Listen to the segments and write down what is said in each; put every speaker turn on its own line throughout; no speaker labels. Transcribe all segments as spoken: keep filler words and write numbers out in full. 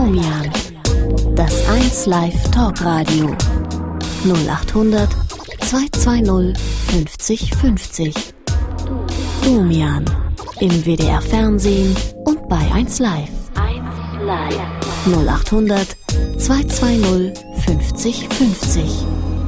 Domian, das eins Live Talkradio. null achthundert zweihundertzweißig fünfzig fünfzig. Domian, im W D R Fernsehen und bei eins Live. eins Live. null achthundert zweihundertzweißig fünfzig fünfzig.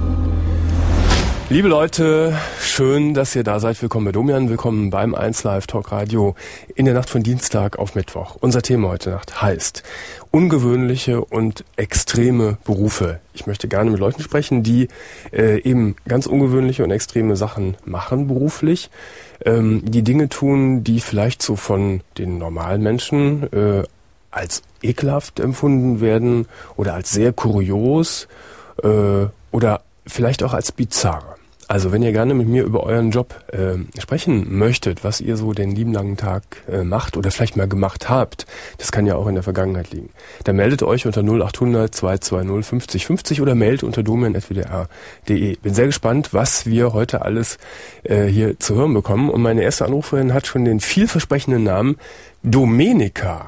Liebe Leute, schön, dass ihr da seid. Willkommen bei Domian, willkommen beim eins Live Talkradio in der Nacht von Dienstag auf Mittwoch. Unser Thema heute Nacht heißt ungewöhnliche und extreme Berufe. Ich möchte gerne mit Leuten sprechen, die äh, eben ganz ungewöhnliche und extreme Sachen machen beruflich, ähm, die Dinge tun, die vielleicht so von den normalen Menschen äh, als ekelhaft empfunden werden oder als sehr kurios äh, oder vielleicht auch als bizarr. Also wenn ihr gerne mit mir über euren Job äh, sprechen möchtet, was ihr so den lieben langen Tag äh, macht oder vielleicht mal gemacht habt, das kann ja auch in der Vergangenheit liegen, dann meldet euch unter null achthundert zweihundertzweißig fünfzig fünfzig oder meldet unter domian at w d r punkt d e. Bin sehr gespannt, was wir heute alles äh, hier zu hören bekommen. Und meine erste Anruferin hat schon den vielversprechenden Namen Domenica.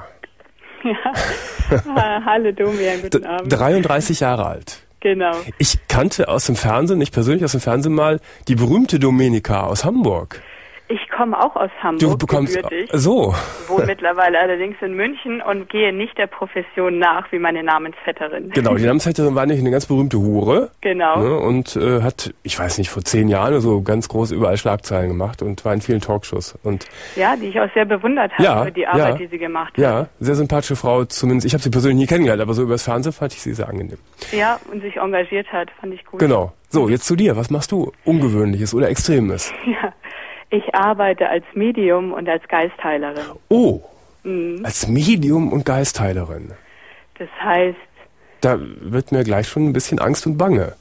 Ja, hallo Domian, guten Abend.
dreiunddreißig Jahre alt.
Genau.
Ich kannte aus dem Fernsehen, nicht persönlich aus dem Fernsehen mal, die berühmte Domenica aus Hamburg.
Ich komme auch aus Hamburg,
du bekommst
gebürtig.
So.
Wohne mittlerweile allerdings in München und gehe nicht der Profession nach wie meine Namensvetterin.
Genau, die Namensvetterin war nicht eine ganz berühmte Hure.
Genau.
Ne, und äh, hat, ich weiß nicht, vor zehn Jahren oder so ganz groß überall Schlagzeilen gemacht und war in vielen Talkshows. Und
ja, die ich auch sehr bewundert habe
ja,
für die Arbeit,
ja,
die sie gemacht hat.
Ja, sehr sympathische Frau, zumindest. Ich habe sie persönlich nie kennengelernt, aber so übers Fernsehen fand ich sie sehr angenehm.
Ja, und sich engagiert hat, fand ich gut.
Genau. So, jetzt zu dir. Was machst du Ungewöhnliches oder Extremes?
Ja. Ich arbeite als Medium und als Geistheilerin.
Oh,
mhm.
Als Medium und Geistheilerin.
Das heißt...
Da wird mir gleich schon ein bisschen Angst und Bange.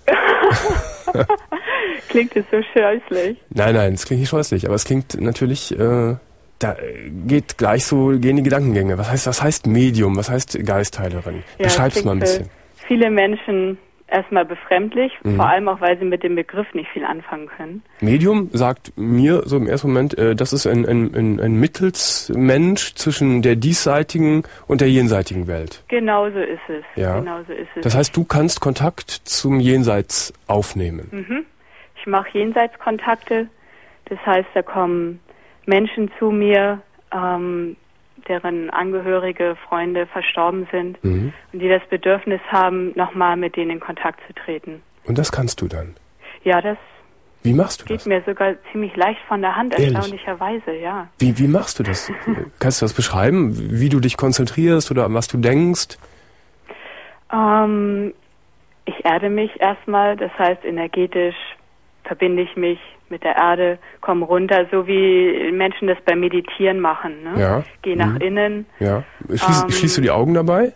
Klingt es so scheußlich?
Nein, nein, es klingt nicht scheußlich, aber es klingt natürlich... Äh, da geht gleich so, gehen die Gedankengänge. Was heißt, was heißt Medium? Was heißt Geistheilerin?
Ja,
beschreib's mal ein bisschen.
Viele Menschen... erstmal befremdlich, mhm. vor allem auch, weil sie mit dem Begriff nicht viel anfangen können.
Medium sagt mir so im ersten Moment, äh, das ist ein, ein, ein, ein Mittelsmensch zwischen der diesseitigen und der jenseitigen Welt.
Genau so ist es.
Ja.
Genau so ist es.
Das heißt, du kannst Kontakt zum Jenseits aufnehmen.
Mhm. Ich mache Jenseitskontakte. Das heißt, da kommen Menschen zu mir, ähm, deren Angehörige, Freunde verstorben sind mhm. und die das Bedürfnis haben, nochmal mit denen in Kontakt zu treten.
Und das kannst du dann?
Ja, das
Wie machst du
geht
das?
mir sogar ziemlich leicht von der Hand,
Ehrlich?
erstaunlicherweise, ja.
Wie, wie machst du das? Kannst du das beschreiben, wie du dich konzentrierst oder an was du denkst?
Ähm, ich erde mich erstmal, das heißt energetisch verbinde ich mich mit der Erde, komme runter, so wie Menschen das beim Meditieren machen. Ne?
Ja.
Geh nach
mhm.
innen.
Ja. Schließ,
ähm,
schließt du die Augen dabei?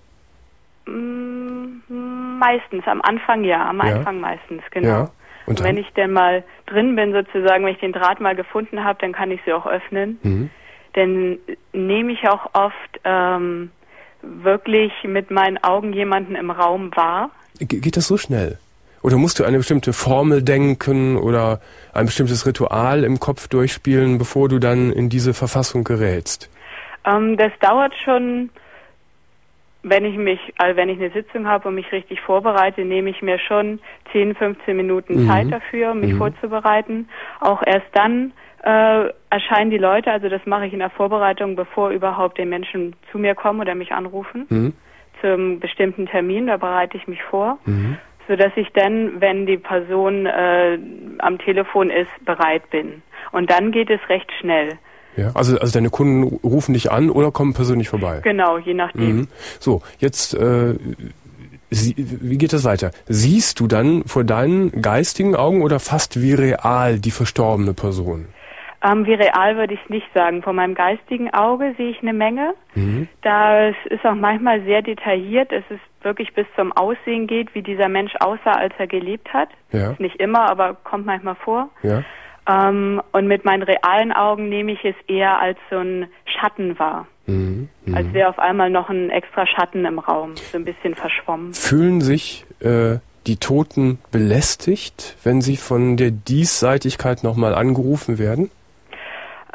Meistens, am Anfang ja, am
ja.
Anfang meistens, genau.
Ja.
Und, Und wenn ich denn mal drin bin, sozusagen, wenn ich den Draht mal gefunden habe, dann kann ich sie auch öffnen. Mhm. Dann nehme ich auch oft ähm, wirklich mit meinen Augen jemanden im Raum wahr.
Ge- geht das so schnell? Oder musst du eine bestimmte Formel denken oder ein bestimmtes Ritual im Kopf durchspielen, bevor du dann in diese Verfassung gerätst?
Ähm, das dauert schon, wenn ich mich, also wenn ich eine Sitzung habe und mich richtig vorbereite, nehme ich mir schon zehn, fünfzehn Minuten mhm. Zeit dafür, um mich mhm. vorzubereiten. Auch erst dann äh, erscheinen die Leute, also das mache ich in der Vorbereitung, bevor überhaupt die Menschen zu mir kommen oder mich anrufen, mhm. zum bestimmten Termin, da bereite ich mich vor. Mhm. Sodass ich dann, wenn die Person äh, am Telefon ist, bereit bin. Und dann geht es recht schnell.
Ja, also, also deine Kunden rufen dich an oder kommen persönlich vorbei?
Genau, je nachdem.
Mhm. So, jetzt, äh, sie, wie geht das weiter? Siehst du dann vor deinen geistigen Augen oder fast wie real die verstorbene Person?
Ähm, wie real würde ich es nicht sagen. Vor meinem geistigen Auge sehe ich eine Menge. Mhm. Das ist auch manchmal sehr detailliert. Es ist wirklich bis zum Aussehen geht, wie dieser Mensch aussah, als er gelebt hat.
Ja.
Ist nicht immer, aber kommt manchmal vor.
Ja.
Ähm, und mit meinen realen Augen nehme ich es eher als so ein Schatten wahr. Mhm. Mhm. Als wäre auf einmal noch ein extra Schatten im Raum, so ein bisschen verschwommen.
Fühlen sich äh, die Toten belästigt, wenn sie von der Diesseitigkeit nochmal angerufen werden?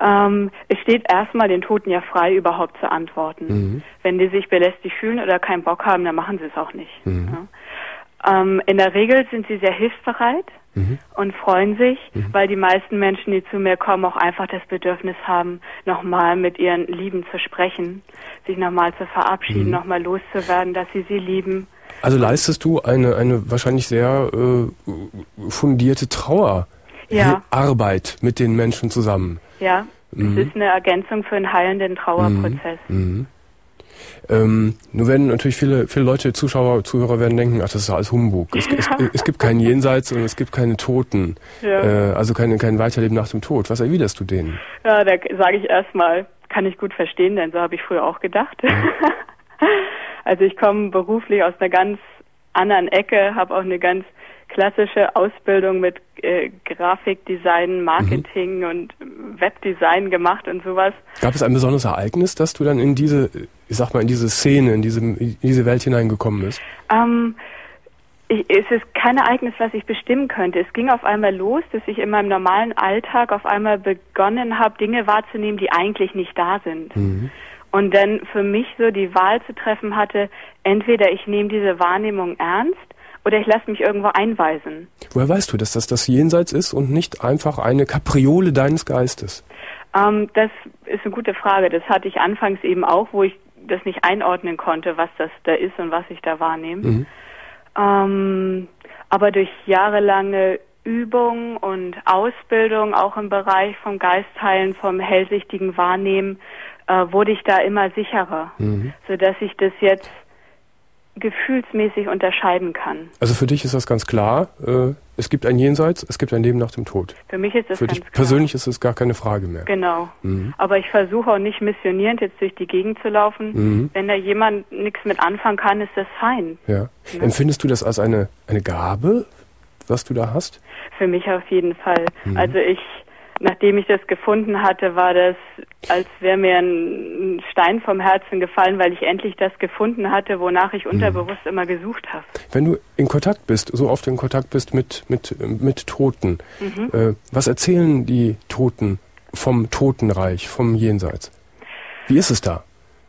Ähm, es steht erstmal den Toten ja frei, überhaupt zu antworten. Mhm. Wenn die sich belästigt fühlen oder keinen Bock haben, dann machen sie es auch nicht. Mhm. Ja. Ähm, in der Regel sind sie sehr hilfsbereit mhm. und freuen sich, mhm. weil die meisten Menschen, die zu mir kommen, auch einfach das Bedürfnis haben, nochmal mit ihren Lieben zu sprechen, sich nochmal zu verabschieden, mhm. nochmal loszuwerden, dass sie sie lieben.
Also leistest du eine, eine wahrscheinlich sehr äh, fundierte Trauer.
Ja.
Arbeit mit den Menschen zusammen.
Ja,
mhm.
es ist eine Ergänzung für einen heilenden Trauerprozess.
Mhm. Ähm, nur werden natürlich viele, viele Leute, Zuschauer, Zuhörer werden denken, ach, das ist alles Humbug. Es, ja. es, es gibt kein Jenseits und es gibt keine Toten. Ja. Äh, also keine, kein Weiterleben nach dem Tod. Was erwiderst du denen?
Ja, da sage ich erstmal, kann ich gut verstehen, denn so habe ich früher auch gedacht. Mhm. Also ich komme beruflich aus einer ganz anderen Ecke, habe auch eine ganz klassische Ausbildung mit äh, Grafikdesign, Marketing mhm. und Webdesign gemacht und sowas.
Gab es ein besonderes Ereignis, dass du dann in diese, ich sag mal, in diese Szene, in diese, in diese Welt hineingekommen bist?
Ähm, ich, es ist kein Ereignis, was ich bestimmen könnte. Es ging auf einmal los, dass ich in meinem normalen Alltag auf einmal begonnen habe, Dinge wahrzunehmen, die eigentlich nicht da sind. Mhm. Und dann für mich so die Wahl zu treffen hatte, entweder ich nehme diese Wahrnehmung ernst, oder ich lasse mich irgendwo einweisen.
Woher weißt du, dass das das Jenseits ist und nicht einfach eine Kapriole deines Geistes?
Ähm, das ist eine gute Frage. Das hatte ich anfangs eben auch, wo ich das nicht einordnen konnte, was das da ist und was ich da wahrnehme. Mhm. Ähm, aber durch jahrelange Übung und Ausbildung, auch im Bereich vom Geistheilen, vom hellsichtigen Wahrnehmen, äh, wurde ich da immer sicherer, mhm. sodass ich das jetzt gefühlsmäßig unterscheiden kann.
Also für dich ist das ganz klar, äh, es gibt ein Jenseits, es gibt ein Leben nach dem Tod.
Für mich ist das
für
ganz
dich
klar.
Persönlich ist es gar keine Frage mehr.
Genau. Mhm. Aber ich versuche auch nicht missionierend jetzt durch die Gegend zu laufen. Mhm. Wenn da jemand nichts mit anfangen kann, ist das fein.
Ja. Ja. Empfindest du das als eine, eine Gabe, was du da hast?
Für mich auf jeden Fall. Mhm. Also ich, nachdem ich das gefunden hatte, war das, als wäre mir ein Stein vom Herzen gefallen, weil ich endlich das gefunden hatte, wonach ich unterbewusst mhm. immer gesucht habe.
Wenn du in Kontakt bist, so oft in Kontakt bist mit, mit, mit Toten, mhm. äh, was erzählen die Toten vom Totenreich, vom Jenseits? Wie ist es da?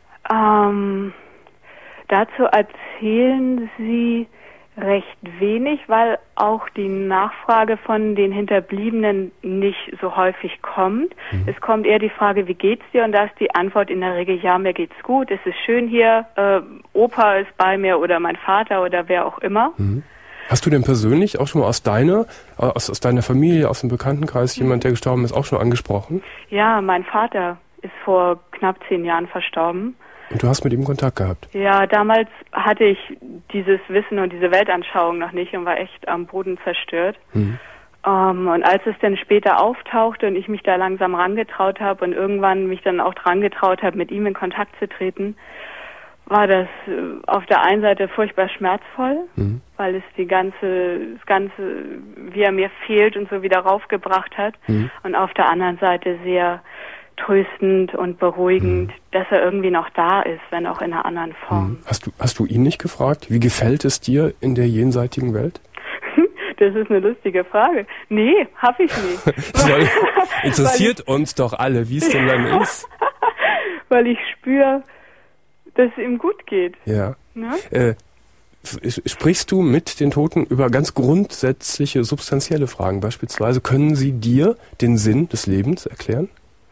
Ähm, dazu erzählen sie recht wenig, weil auch die Nachfrage von den Hinterbliebenen nicht so häufig kommt. Mhm. Es kommt eher die Frage, wie geht's dir? Und da ist die Antwort in der Regel, ja, mir geht's gut, es ist schön hier, äh, Opa ist bei mir oder mein Vater oder wer auch immer.
Mhm. Hast du denn persönlich auch schon mal aus deiner, aus, aus deiner Familie, aus dem Bekanntenkreis, mhm. jemand, der gestorben ist, auch schon angesprochen?
Ja, mein Vater ist vor knapp zehn Jahren verstorben.
Und du hast mit ihm Kontakt gehabt?
Ja, damals hatte ich dieses Wissen und diese Weltanschauung noch nicht und war echt am Boden zerstört. Mhm. Um, und als es dann später auftauchte und ich mich da langsam rangetraut habe und irgendwann mich dann auch dran getraut habe, mit ihm in Kontakt zu treten, war das auf der einen Seite furchtbar schmerzvoll, mhm. weil es die ganze, das Ganze, wie er mir fehlt und so wieder raufgebracht hat. Mhm. Und auf der anderen Seite sehr tröstend und beruhigend, mhm. dass er irgendwie noch da ist, wenn auch in einer anderen Form.
Hast du, hast du ihn nicht gefragt, wie gefällt es dir in der jenseitigen Welt?
Das ist eine lustige Frage. Nee, hab ich nicht.
Weil, interessiert ich, uns doch alle, wie es denn dann ist.
Weil ich spüre, dass es ihm gut geht.
Ja. Ne? Äh, sprichst du mit den Toten über ganz grundsätzliche, substanzielle Fragen? Beispielsweise, können sie dir den Sinn des Lebens erklären?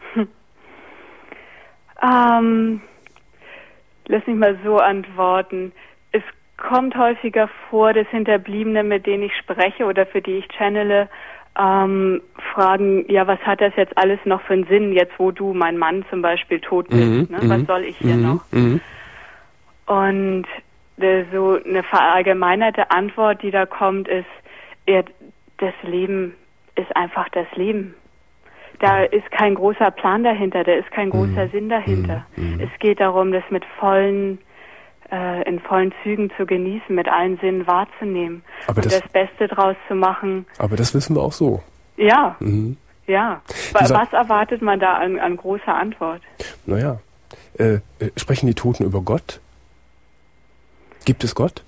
Ähm, lass mich mal so antworten. Es kommt häufiger vor, dass Hinterbliebene, mit denen ich spreche oder für die ich channele, ähm, fragen, ja, was hat das jetzt alles noch für einen Sinn, jetzt wo du, mein Mann zum Beispiel, tot bist,
mhm,
ne? Was soll ich hier mhm, noch? Mhm. Und äh, so eine verallgemeinerte Antwort, die da kommt, ist, ja, das Leben ist einfach das Leben. Da ist kein großer Plan dahinter, da ist kein großer mm. Sinn dahinter. Mm. Es geht darum, das mit vollen, äh, in vollen Zügen zu genießen, mit allen Sinnen wahrzunehmen aber und das, das Beste draus zu machen.
Aber das wissen wir auch so.
Ja,
mhm.
ja. Was, was erwartet man da an, an großer Antwort?
Naja, äh, sprechen die Toten über Gott? Gibt es Gott?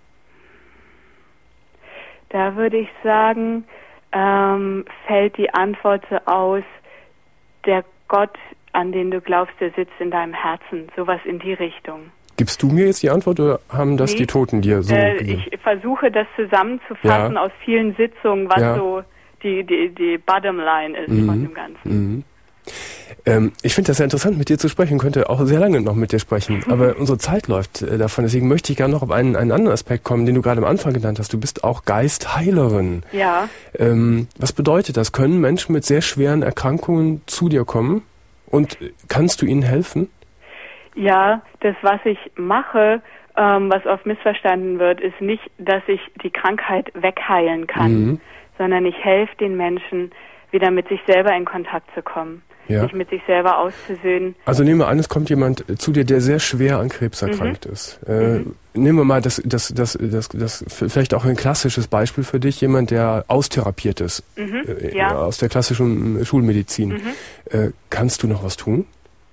Da würde ich sagen, Ähm, fällt die Antwort so aus, der Gott, an den du glaubst, der sitzt in deinem Herzen. Sowas in die Richtung.
Gibst du mir jetzt die Antwort oder haben das nee, die Toten dir so
äh, Ich versuche das zusammenzufassen ja. aus vielen Sitzungen, was ja. so die, die, die Bottomline ist mhm. von dem Ganzen.
Mhm. Ähm, ich finde das sehr interessant, mit dir zu sprechen, könnte auch sehr lange noch mit dir sprechen, aber unsere Zeit läuft äh, davon, deswegen möchte ich gerne noch auf einen, einen anderen Aspekt kommen, den du gerade am Anfang genannt hast. Du bist auch Geistheilerin.
Ja.
Ähm, was bedeutet das? Können Menschen mit sehr schweren Erkrankungen zu dir kommen und kannst du ihnen helfen?
Ja, das, was ich mache, ähm, was oft missverstanden wird, ist nicht, dass ich die Krankheit wegheilen kann, mhm. sondern ich helfe den Menschen, wieder mit sich selber in Kontakt zu kommen, ja. sich mit sich selber auszusöhnen.
Also nehmen wir an, es kommt jemand zu dir, der sehr schwer an Krebs erkrankt mhm. ist. Äh, mhm. Nehmen wir mal das, das, das, das, das, vielleicht auch ein klassisches Beispiel für dich, jemand, der austherapiert ist, mhm. äh, ja. aus der klassischen Schulmedizin. Mhm. Äh, kannst du noch was tun?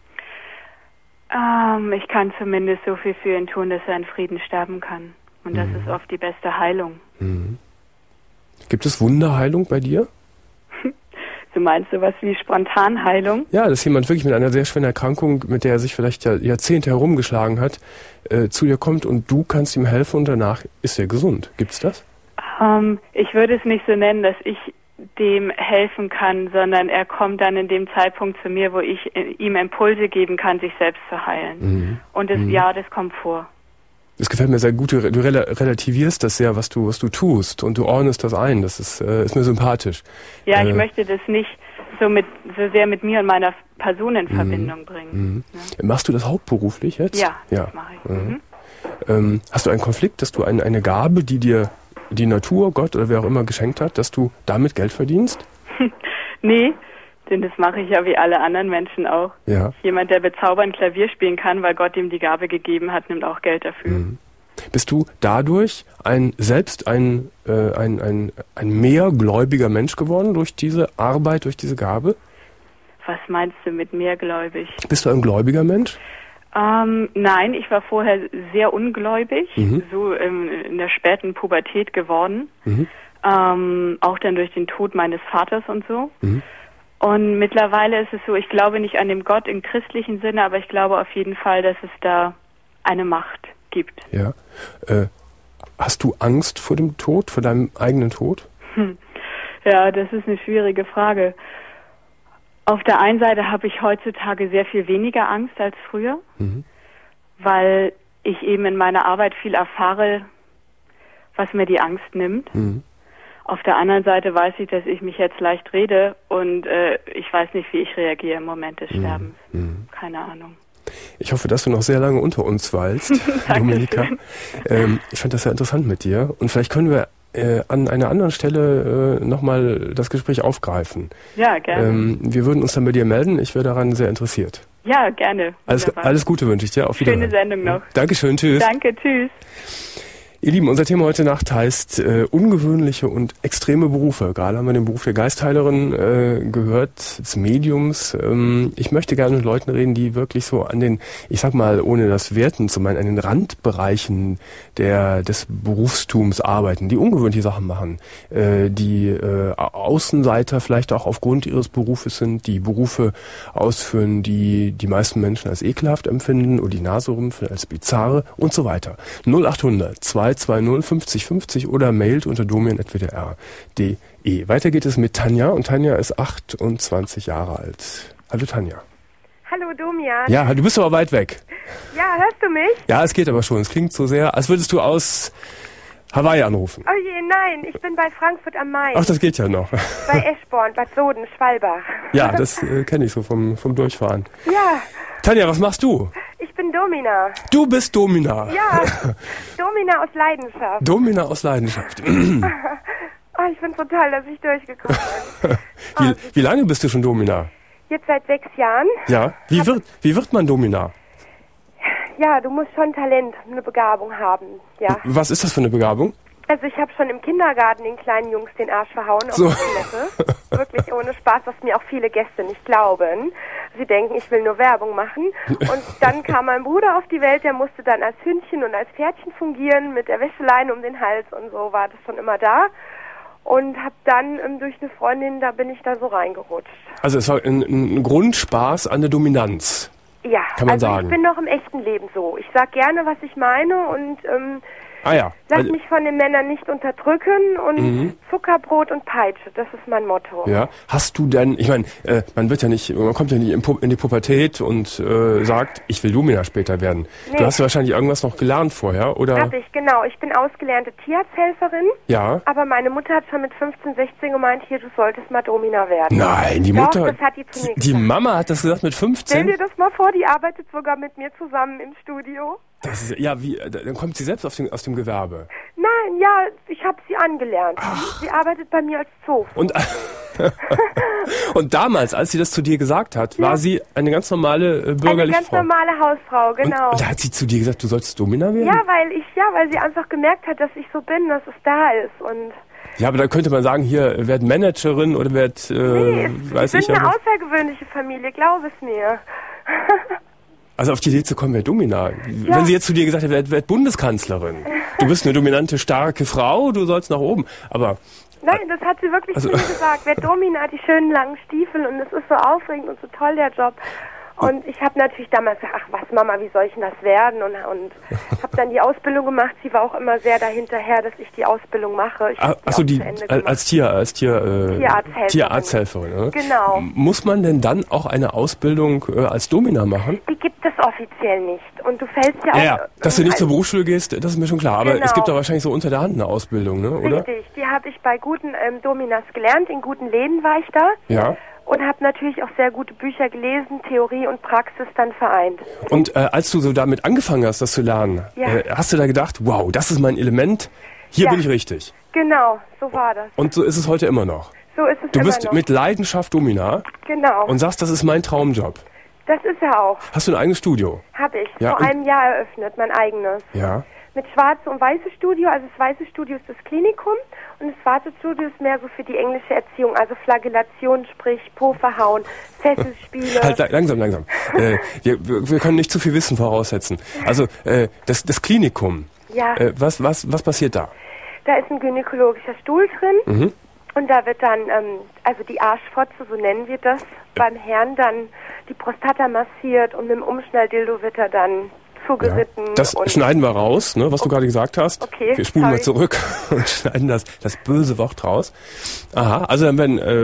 Ähm, ich kann zumindest so viel für ihn tun, dass er in Frieden sterben kann. Und das mhm. ist oft die beste Heilung.
Mhm. Gibt es Wunderheilung bei dir?
Du meinst sowas wie Spontanheilung?
Ja, dass jemand wirklich mit einer sehr schweren Erkrankung, mit der er sich vielleicht Jahrzehnte herumgeschlagen hat, äh, zu dir kommt und du kannst ihm helfen und danach ist er gesund. Gibt's das?
Ähm, ich würde es nicht so nennen, dass ich dem helfen kann, sondern er kommt dann in dem Zeitpunkt zu mir, wo ich ihm Impulse geben kann, sich selbst zu heilen. Mhm. Und das, mhm. ja, das kommt vor.
Das gefällt mir sehr gut. Du, du relativierst das sehr, was du was du tust und du ordnest das ein. Das ist, äh, ist mir sympathisch.
Ja, ich äh, möchte das nicht so mit so sehr mit mir und meiner Person in Verbindung bringen.
Mhm. Ja. Machst du das hauptberuflich jetzt?
Ja,
ja.
das mache ich.
Mhm.
Mhm.
Ähm, hast du einen Konflikt, dass du ein, eine Gabe, die dir die Natur, Gott oder wer auch immer geschenkt hat, dass du damit Geld verdienst?
Nee, denn das mache ich ja wie alle anderen Menschen auch.
Ja.
Jemand, der bezaubernd Klavier spielen kann, weil Gott ihm die Gabe gegeben hat, nimmt auch Geld dafür.
Mhm. Bist du dadurch ein selbst ein, äh, ein, ein, ein mehrgläubiger Mensch geworden durch diese Arbeit, durch diese Gabe?
Was meinst du mit mehrgläubig?
Bist du ein gläubiger Mensch?
Ähm, nein, ich war vorher sehr ungläubig,
mhm.
so ähm, in der späten Pubertät geworden.
Mhm.
Ähm, auch dann durch den Tod meines Vaters und so.
Mhm.
Und mittlerweile ist es so, ich glaube nicht an den Gott im christlichen Sinne, aber ich glaube auf jeden Fall, dass es da eine Macht gibt.
Ja. Äh, hast du Angst vor dem Tod, vor deinem eigenen Tod?
Hm. Ja, das ist eine schwierige Frage. Auf der einen Seite habe ich heutzutage sehr viel weniger Angst als früher,
mhm.
weil ich eben in meiner Arbeit viel erfahre, was mir die Angst nimmt.
Mhm.
Auf der anderen Seite weiß ich, dass ich mich jetzt leicht rede und äh, ich weiß nicht, wie ich reagiere im Moment des Sterbens.
Mhm.
Keine Ahnung.
Ich hoffe, dass du noch sehr lange unter uns weilst, Dominika. Ähm, ich fand das sehr interessant mit dir und vielleicht können wir äh, an einer anderen Stelle äh, nochmal das Gespräch aufgreifen.
Ja, gerne.
Ähm, wir würden uns dann bei dir melden. Ich wäre daran sehr interessiert.
Ja, gerne.
Alles, alles Gute wünsche ich dir. Auf Wiedersehen.
Schöne Sendung noch.
Dankeschön, tschüss.
Danke, tschüss.
Ihr Lieben, unser Thema heute Nacht heißt äh, ungewöhnliche und extreme Berufe. Gerade haben wir den Beruf der Geistheilerin äh, gehört, des Mediums. Ähm, ich möchte gerne mit Leuten reden, die wirklich so an den, ich sag mal, ohne das Werten zu meinen, an den Randbereichen der des Berufstums arbeiten, die ungewöhnliche Sachen machen, äh, die äh, Außenseiter vielleicht auch aufgrund ihres Berufes sind, die Berufe ausführen, die die meisten Menschen als ekelhaft empfinden oder die Naserümpfe als bizarre und so weiter. null achthundert zwei zwei null fünfzig fünfzig oder mailt unter domian at w d r punkt d e. Weiter geht es mit Tanja und Tanja ist achtundzwanzig Jahre alt. Hallo Tanja.
Hallo Domian.
Ja, du bist aber weit weg.
Ja, hörst du mich?
Ja, es geht aber schon. Es klingt so sehr, als würdest du aus Hawaii anrufen.
Oh je, nein, ich bin bei Frankfurt am Main.
Ach, das geht ja noch.
Bei Eschborn, Bad Soden, Schwalbach.
Ja, das äh, kenne ich so vom, vom Durchfahren.
Ja.
Tanja, was machst du?
Ich bin Domina.
Du bist Domina?
Ja, Domina aus Leidenschaft.
Domina aus Leidenschaft.
Oh, ich bin so toll, dass ich durchgekommen bin.
wie, wie lange bist du schon Domina?
Jetzt seit sechs Jahren.
Ja, wie wird, wie wird man Domina?
Ja, du musst schon Talent, eine Begabung haben, ja.
Was ist das für eine Begabung?
Also ich habe schon im Kindergarten den kleinen Jungs den Arsch verhauen auf
so.
der Toilette. Wirklich ohne Spaß, was mir auch viele Gäste nicht glauben. Sie denken, ich will nur Werbung machen. Und dann kam mein Bruder auf die Welt, der musste dann als Hündchen und als Pferdchen fungieren, mit der Wäscheleine um den Hals und so war das schon immer da. Und habe dann ähm, durch eine Freundin, da bin ich da so reingerutscht.
Also es war ein, ein Grundspaß an der Dominanz.
Ja,
kann man
also
sagen.
Ich bin noch im echten Leben so. Ich sag gerne, was ich meine und ähm,
ah, ja.
lass
also,
mich von den Männern nicht unterdrücken und
mhm.
Zuckerbrot und Peitsche, das ist mein Motto.
Ja, hast du denn, ich meine, äh, man wird ja nicht, man kommt ja nicht in, Pu- in die Pubertät und äh, sagt, ich will Domina später werden.
Nee.
Du hast ja wahrscheinlich irgendwas noch gelernt vorher, oder?
Hab ich, genau. Ich bin ausgelernte Tierarzthelferin.
Ja.
Aber meine Mutter hat schon mit fünfzehn, sechzehn gemeint, hier, du solltest mal Domina werden.
Nein, die
Doch,
Mutter,
das hat die zu mir
die
gesagt.
Mama hat das gesagt mit
Stell
fünfzehn?
dir das mal vor, die arbeitet sogar mit mir zusammen im Studio.
Das ist, ja, wie, dann kommt sie selbst aus dem, aus dem Gewerbe.
Nein, ja, ich habe sie angelernt.
Ach.
Sie arbeitet bei mir als Zoo.
Und, und damals, als sie das zu dir gesagt hat, war
Ja.
sie eine ganz normale äh, bürgerliche
Eine ganz
Frau.
normale Hausfrau, genau.
Und, und da hat sie zu dir gesagt, du sollst Domina werden?
Ja, weil ich, ja, weil sie einfach gemerkt hat, dass ich so bin, dass es da ist. Und
Ja, aber da könnte man sagen, hier, werd Managerin oder werd, äh,
nee,
weiß
wir
ich
sind eine
ja.
außergewöhnliche Familie, glaub es mir.
Also auf die Idee zu kommen, wer Domina. Wenn sie jetzt zu dir gesagt hätte, werd, werd Bundeskanzlerin. Du bist eine dominante, starke Frau, du sollst nach oben. Aber
Nein, das hat sie wirklich
Also-
zu mir gesagt. Wer Domina hat die schönen langen Stiefel und es ist so aufregend und so toll, der Job. Und ich habe natürlich damals gesagt, ach was Mama, wie soll ich denn das werden? Und, und habe dann die Ausbildung gemacht. Sie war auch immer sehr dahinterher, dass ich die Ausbildung mache. Ich hab
achso,
auch
die
zu Ende
als
gemacht.
als Tier, als Tier, äh,
Tierarzthelferin.
Tierarzthelferin. Ne?
Genau.
Muss man denn dann auch eine Ausbildung äh, als Domina machen?
Die gibt es offiziell nicht. Und du fällst ja auch...
Ja, ja. Dass du nicht
als-
zur Berufsschule gehst, das ist mir schon klar. Aber
Genau.
es gibt da wahrscheinlich so unter der Hand eine Ausbildung, ne? Oder?
Richtig, die habe ich bei guten ähm, Dominas gelernt. In guten Läden war ich da.
Ja.
Und habe natürlich auch sehr gute Bücher gelesen, Theorie und Praxis dann vereint.
Und äh, als du so damit angefangen hast, das zu lernen,
Ja.
äh, hast du da gedacht, wow, das ist mein Element, hier
Ja.
bin ich richtig.
Genau, so war das.
Und so ist es heute immer noch.
So ist es
Du
immer
bist
noch.
mit Leidenschaft Domina
Genau,
und sagst, das ist mein Traumjob.
das ist er auch.
Hast du ein eigenes Studio?
Habe ich
Ja,
vor
und-
einem Jahr eröffnet, mein eigenes.
Ja.
Mit schwarze und weiße Studio. Also das weiße Studio ist das Klinikum und das schwarze Studio ist mehr so für die englische Erziehung. Also Flagellation, sprich Po verhauen, Fesselspiele.
Halt la- langsam, langsam. äh, wir, wir wir können nicht zu viel Wissen voraussetzen. Also äh, das, das Klinikum,
Ja,
äh, was, was, was passiert da?
da ist ein gynäkologischer Stuhl drin.
Mhm.
Und da wird dann, ähm, also die Arschfotze, so nennen wir das, beim Herrn dann die Prostata massiert und mit dem Umschnalldildo wird er dann
Ja.
zugeritten.
Das
und
schneiden wir raus, ne, was du gerade gesagt hast.
Okay,
Wir spulen mal
sorry.
zurück und schneiden das, das böse Wort raus. Aha, also dann werden äh,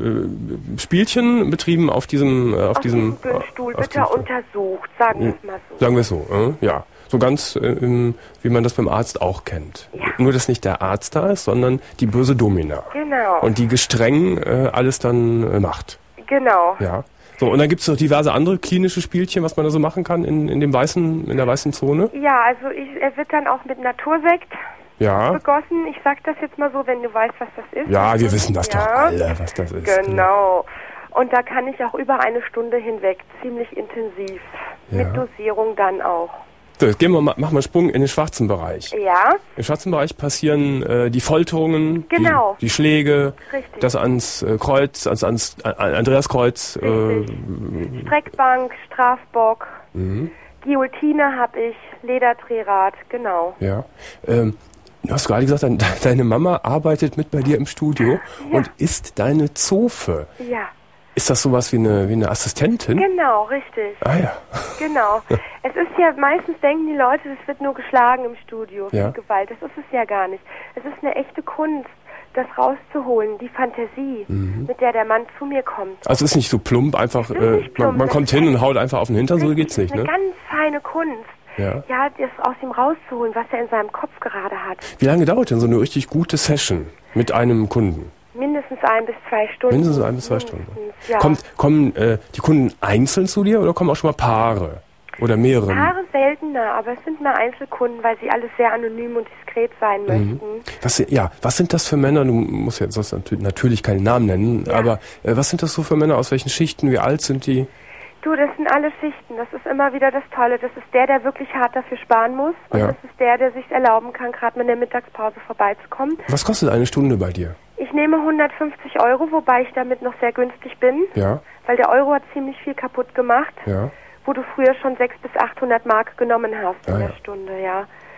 äh, Spielchen betrieben auf diesem, äh, auf,
auf
diesem,
diesem Stuhl
auf
wird
diesem
er
Stuhl.
untersucht, sagen wir es mal so.
Sagen wir es so, äh, ja. So ganz, äh, im- wie man das beim Arzt auch kennt.
Ja.
Nur, dass nicht der Arzt da ist, sondern die böse Domina.
Genau,
Und die gestreng äh, alles dann äh, macht.
genau.
Ja. So, und dann gibt es noch diverse andere klinische Spielchen, was man da so machen kann in, in dem weißen, in der weißen Zone.
Ja, also ich, er wird dann auch mit Natursekt
Ja.
begossen. Ich sag das jetzt mal so, wenn du weißt, was das ist.
Ja, wir wissen das
Ja.
doch alle, was das ist.
Genau. Und da kann ich auch über eine Stunde hinweg ziemlich intensiv.
Ja.
Mit Dosierung dann auch.
So, jetzt gehen wir mal, machen wir einen Sprung in den schwarzen Bereich.
Ja,
Im schwarzen Bereich passieren äh, die Folterungen,
Genau.
die, die Schläge,
Richtig.
das ans äh, Kreuz, ans, ans äh, Andreaskreuz. Äh,
Richtig. Streckbank, Strafbock,
mhm.
Guillotine habe ich, Lederdrehrad, genau.
Ja. Ähm, du hast gerade gesagt, dein, deine Mama arbeitet mit bei dir im Studio
Ja.
und ist deine Zofe.
Ja,
Ist das sowas wie eine, wie eine Assistentin?
genau, richtig.
Ah ja.
Genau. Es ist ja, meistens denken die Leute, es wird nur geschlagen im Studio,
Ja.
viel Gewalt. Das ist es ja gar nicht. Es ist eine echte Kunst, das rauszuholen, die Fantasie, mit der der Mann zu mir kommt.
Also es ist nicht so plump, einfach,
ist
äh,
nicht plump,
man, man
das
kommt
ist
hin
echt-
und haut einfach auf den Hintern, so geht's nicht,
Eine
ne?
ganz feine Kunst.
Ja.
Ja, das aus ihm rauszuholen, was er in seinem Kopf gerade hat.
Wie lange dauert denn so eine richtig gute Session mit einem Kunden?
Mindestens ein bis zwei Stunden.
Mindestens ein bis zwei Stunden.
Mindestens, Ja.
Kommt, kommen äh, die Kunden einzeln zu dir oder kommen auch schon mal Paare? Oder mehrere?
Paare seltener, aber es sind mehr Einzelkunden, weil sie alles sehr anonym und diskret sein
Mhm.
möchten.
Was, sind- ja, was sind das für Männer? Du musst jetzt sonst natü- natürlich keinen Namen nennen,
Ja.
aber äh, was sind das so für Männer? Aus welchen Schichten? Wie alt sind die?
Du, das sind alle Schichten. Das ist immer wieder das Tolle. Das ist der, der wirklich hart dafür sparen muss. Und
Ja.
das ist der, der sich erlauben kann, gerade mit der Mittagspause vorbeizukommen.
Was kostet eine Stunde bei dir?
Ich nehme hundertfünfzig Euro, wobei ich damit noch sehr günstig bin.
Ja,
Weil der Euro hat ziemlich viel kaputt gemacht,
ja.
wo du früher schon sechshundert bis achthundert Mark genommen hast in
Ah,
der
ja.
Stunde, ja.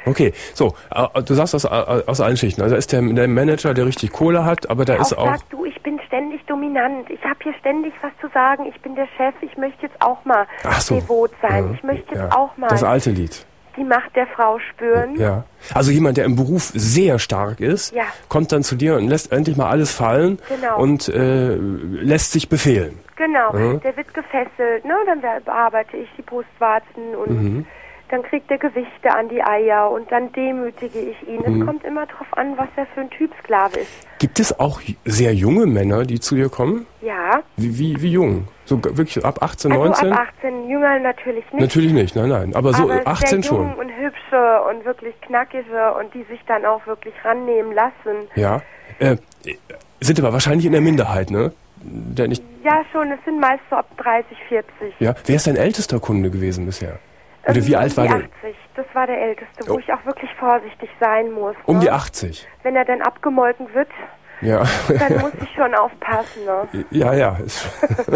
Okay, so, äh, du sagst aus, aus allen Schichten. Also ist der, der Manager, der richtig Kohle hat, aber da
der
ist
auch...
auch...
Sagt, du, ich bin ständig dominant. Ich habe hier ständig was zu sagen. Ich bin der Chef. Ich möchte jetzt auch mal
Ach so.
devot sein.
Ja,
ich möchte
ja.
jetzt auch mal...
Das alte Lied.
Die Macht der Frau spüren.
Ja. Also jemand, der im Beruf sehr stark ist,
ja.
kommt dann zu dir und lässt endlich mal alles fallen
genau.
und äh, lässt sich befehlen.
Genau,
mhm.
der wird gefesselt, ne? Dann bearbeite ich die Brustwarzen und
mhm.
dann kriegt er Gewichte an die Eier und dann demütige ich ihn.
Mhm.
Es kommt immer drauf an, was er für ein Typ Sklave ist.
Gibt es auch sehr junge Männer, die zu dir kommen?
Ja.
Wie, wie, wie jung? So wirklich ab achtzehn,
also
neunzehn?
ab achtzehn, jünger natürlich nicht.
Natürlich nicht, nein, nein. Aber so
aber
achtzehn
sehr jung
schon.
Und hübsche und wirklich knackige und die sich dann auch wirklich rannehmen lassen.
Ja. Äh, sind aber wahrscheinlich in der Minderheit, ne? Der nicht
ja, schon. Es sind meist so ab dreißig, vierzig.
Ja. Wer ist dein ältester Kunde gewesen bisher? Oder
ähm,
wie alt
um
war
die
der?
achtzig. Das war der älteste, wo
Oh.
ich auch wirklich vorsichtig sein muss.
Um
ne?
die achtzig.
Wenn er dann abgemolken wird,
Ja.
dann muss ich schon aufpassen, ne?
Ja, ja. Ist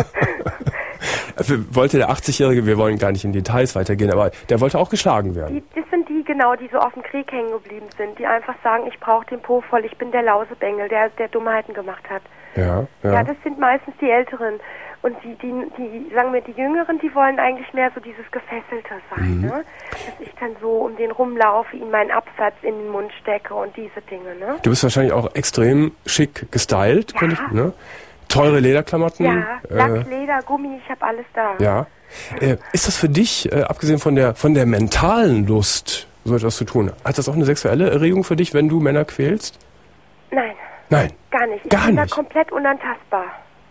wollte der achtzigjährige, wir wollen gar nicht in Details weitergehen, aber der wollte auch geschlagen werden.
Die, das sind die, genau, die so auf dem Krieg hängen geblieben sind, die einfach sagen, ich brauche den Po voll, ich bin der Lausebengel, der, der Dummheiten gemacht hat.
Ja, ja.
Ja, das sind meistens die Älteren. Und die, die, die, sagen wir, die Jüngeren, die wollen eigentlich mehr so dieses Gefesselte sein,
Mhm.
ne? Dass ich dann so um den rumlaufe, ihm meinen Absatz in den Mund stecke und diese Dinge, ne?
Du bist wahrscheinlich auch extrem schick gestylt,
Ja.
könnte ich, ne? Teure Lederklamotten.
Ja,
äh,
Lack, Leder, Gummi, ich habe alles da.
Ja. Äh, ist das für dich, äh, abgesehen von der von der mentalen Lust, so etwas zu tun, hat das auch eine sexuelle Erregung für dich, wenn du Männer quälst?
Nein,
Nein.
gar nicht. Ich
Gar
bin
nicht.
da komplett unantastbar.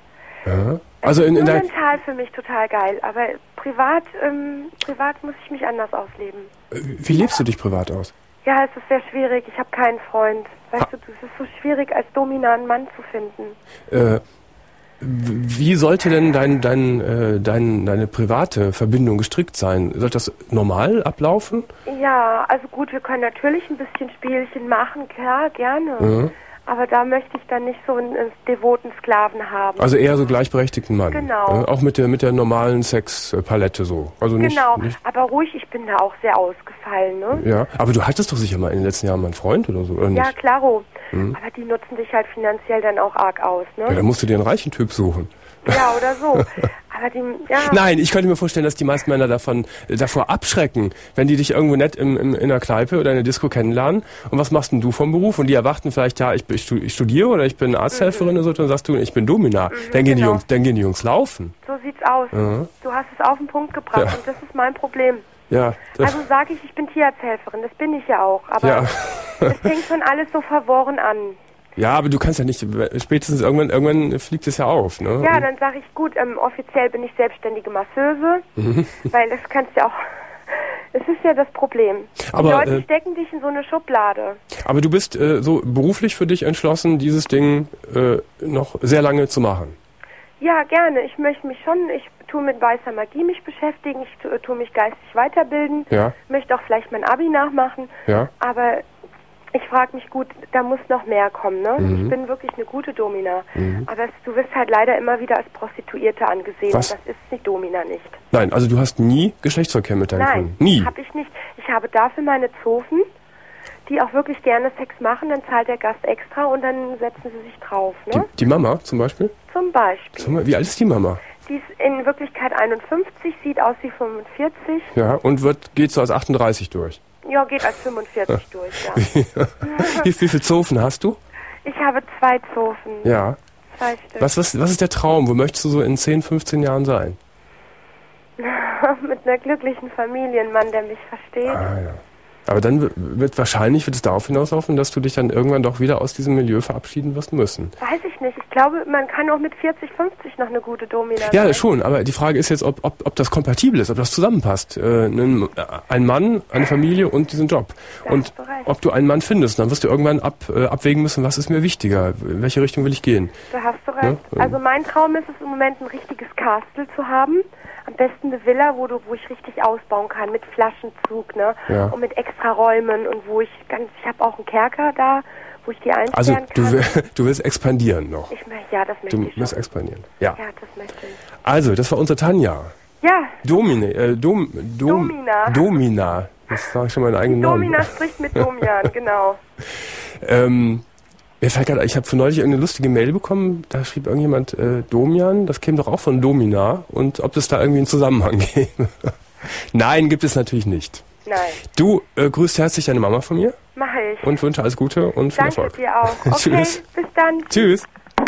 Ja. Also in, in
Nur
der
mental für mich total geil, aber privat, ähm, privat muss ich mich anders ausleben.
Wie lebst du dich privat aus?
Ja, es ist sehr schwierig. Ich habe keinen Freund. Weißt du, es ist so schwierig, als dominanten Mann zu finden.
Äh, wie sollte denn dein, dein, äh, dein, deine private Verbindung gestrickt sein? Sollte das normal ablaufen?
Ja, also gut, wir können natürlich ein bisschen Spielchen machen, klar, gerne.
Mhm.
Aber da möchte ich dann nicht so einen, einen devoten Sklaven haben.
Also eher so gleichberechtigten Mann.
Genau.
Äh, auch mit der mit der normalen Sexpalette so. Also nicht,
genau,
nicht,
aber ruhig, ich bin da auch sehr ausgefallen, ne?
ja. Aber du hattest doch sicher mal in den letzten Jahren mal einen Freund oder so, oder nicht?
Ja, klaro.
Mhm.
Aber die nutzen dich halt finanziell dann auch arg aus, ne?
Ja, dann musst du dir einen reichen Typ suchen.
Ja, oder so. Aber die, ja.
Nein, ich könnte mir vorstellen, dass die meisten Männer davon äh, davor abschrecken, wenn die dich irgendwo nett im, im, in einer Kneipe oder in der Disco kennenlernen. Und was machst denn du vom Beruf? Und die erwarten vielleicht, ja, ich, ich, ich studiere oder ich bin Arzthelferin mhm. oder so. Dann sagst du, ich bin Domina.
Mhm,
dann, gehen die
genau.
Jungs, dann gehen die Jungs laufen.
So sieht's aus.
Mhm.
Du hast es auf den Punkt gebracht
Ja.
und das ist mein Problem.
Ja. Das,
Also sage ich, ich bin Tierarzthelferin, das bin ich ja auch. Aber
ja.
es fängt schon alles so verworren an.
ja, aber du kannst ja nicht, spätestens irgendwann, irgendwann fliegt es ja auf, ne?
Ja, dann sage ich, gut, ähm, offiziell bin ich selbstständige Masseuse, weil das kannst ja auch, es ist ja das Problem. Die
Aber,
Leute
äh,
stecken dich in so eine Schublade.
Aber du bist äh, so beruflich für dich entschlossen, dieses Ding äh, noch sehr lange zu machen.
Ja, gerne. Ich möchte mich schon, ich tue mit weißer Magie mich beschäftigen, ich tue, tue mich geistig weiterbilden,
Ja.
möchte auch vielleicht mein Abi nachmachen,
Ja.
aber ich frage mich, gut, da muss noch mehr kommen, ne?
Mhm.
Ich bin wirklich eine gute Domina, aber es, du wirst halt leider immer wieder als Prostituierte angesehen.
Was?
Und das ist die Domina nicht.
Nein, also du hast nie Geschlechtsverkehr mit deinen
Nein,
Kunden. Nie.
habe ich nicht. Ich habe dafür meine Zofen, die auch wirklich gerne Sex machen, dann zahlt der Gast extra und dann setzen sie sich drauf,
Die,
ne?
die Mama zum Beispiel?
Zum Beispiel.
Sag mal, wie alt ist die Mama?
Die ist in Wirklichkeit einundfünfzig, sieht aus wie fünfundvierzig.
Ja, und wird, geht so als achtunddreißig durch.
Ja, geht als fünfundvierzig durch, ja.
wie, wie viele Zofen hast du?
Ich habe zwei Zofen.
Ja.
Zwei Stück.
Was, was, was ist der Traum? Wo möchtest du so in zehn, fünfzehn Jahren sein?
Mit einer glücklichen Familienmann, der mich versteht.
Ah, ja. Aber dann w- wird wahrscheinlich wird es darauf hinauslaufen, dass du dich dann irgendwann doch wieder aus diesem Milieu verabschieden wirst müssen.
Weiß ich nicht. Ich glaube, man kann auch mit vierzig, fünfzig noch eine gute Domina
Ja,
sein.
schon, aber die Frage ist jetzt, ob, ob, ob das kompatibel ist, ob das zusammenpasst. Äh, ein, ein Mann, eine Familie und diesen Job.
Da
Und
hast du recht.
ob du einen Mann findest, dann wirst du irgendwann ab, äh, abwägen müssen, was ist mir wichtiger, in welche Richtung will ich gehen.
Da hast du recht.
Ja,
Also mein Traum ist es im Moment, ein richtiges Castle zu haben. Am besten eine Villa, wo du, wo ich richtig ausbauen kann, mit Flaschenzug, ne?
Ja.
Und mit extra Räumen und wo ich ganz, ich habe auch einen Kerker da, wo ich die einsperren
Also
kann.
du, will- du willst expandieren noch.
ich möchte, ja, das möchte
Du
ich schon.
musst expandieren. Ja.
Ja, das möchte ich.
Also, das war unsere Tanja.
Ja,
Domine, äh, Dom, Dom,
Domina.
Domina. Das sage ich schon meinen eigenen Namen.
Domina spricht mit Domian, genau.
ähm, mir fällt gerade, ich habe von neulich eine lustige Mail bekommen, da schrieb irgendjemand äh, Domian, das käme doch auch von Domina, und ob es da irgendwie einen Zusammenhang gäbe. Nein, gibt es natürlich nicht.
Nein.
Du äh, grüßt herzlich deine Mama von mir.
Mach ich.
Und wünsche alles Gute und viel
Danke
Erfolg.
dir auch. Okay,
Tschüss.
bis dann.
Tschüss.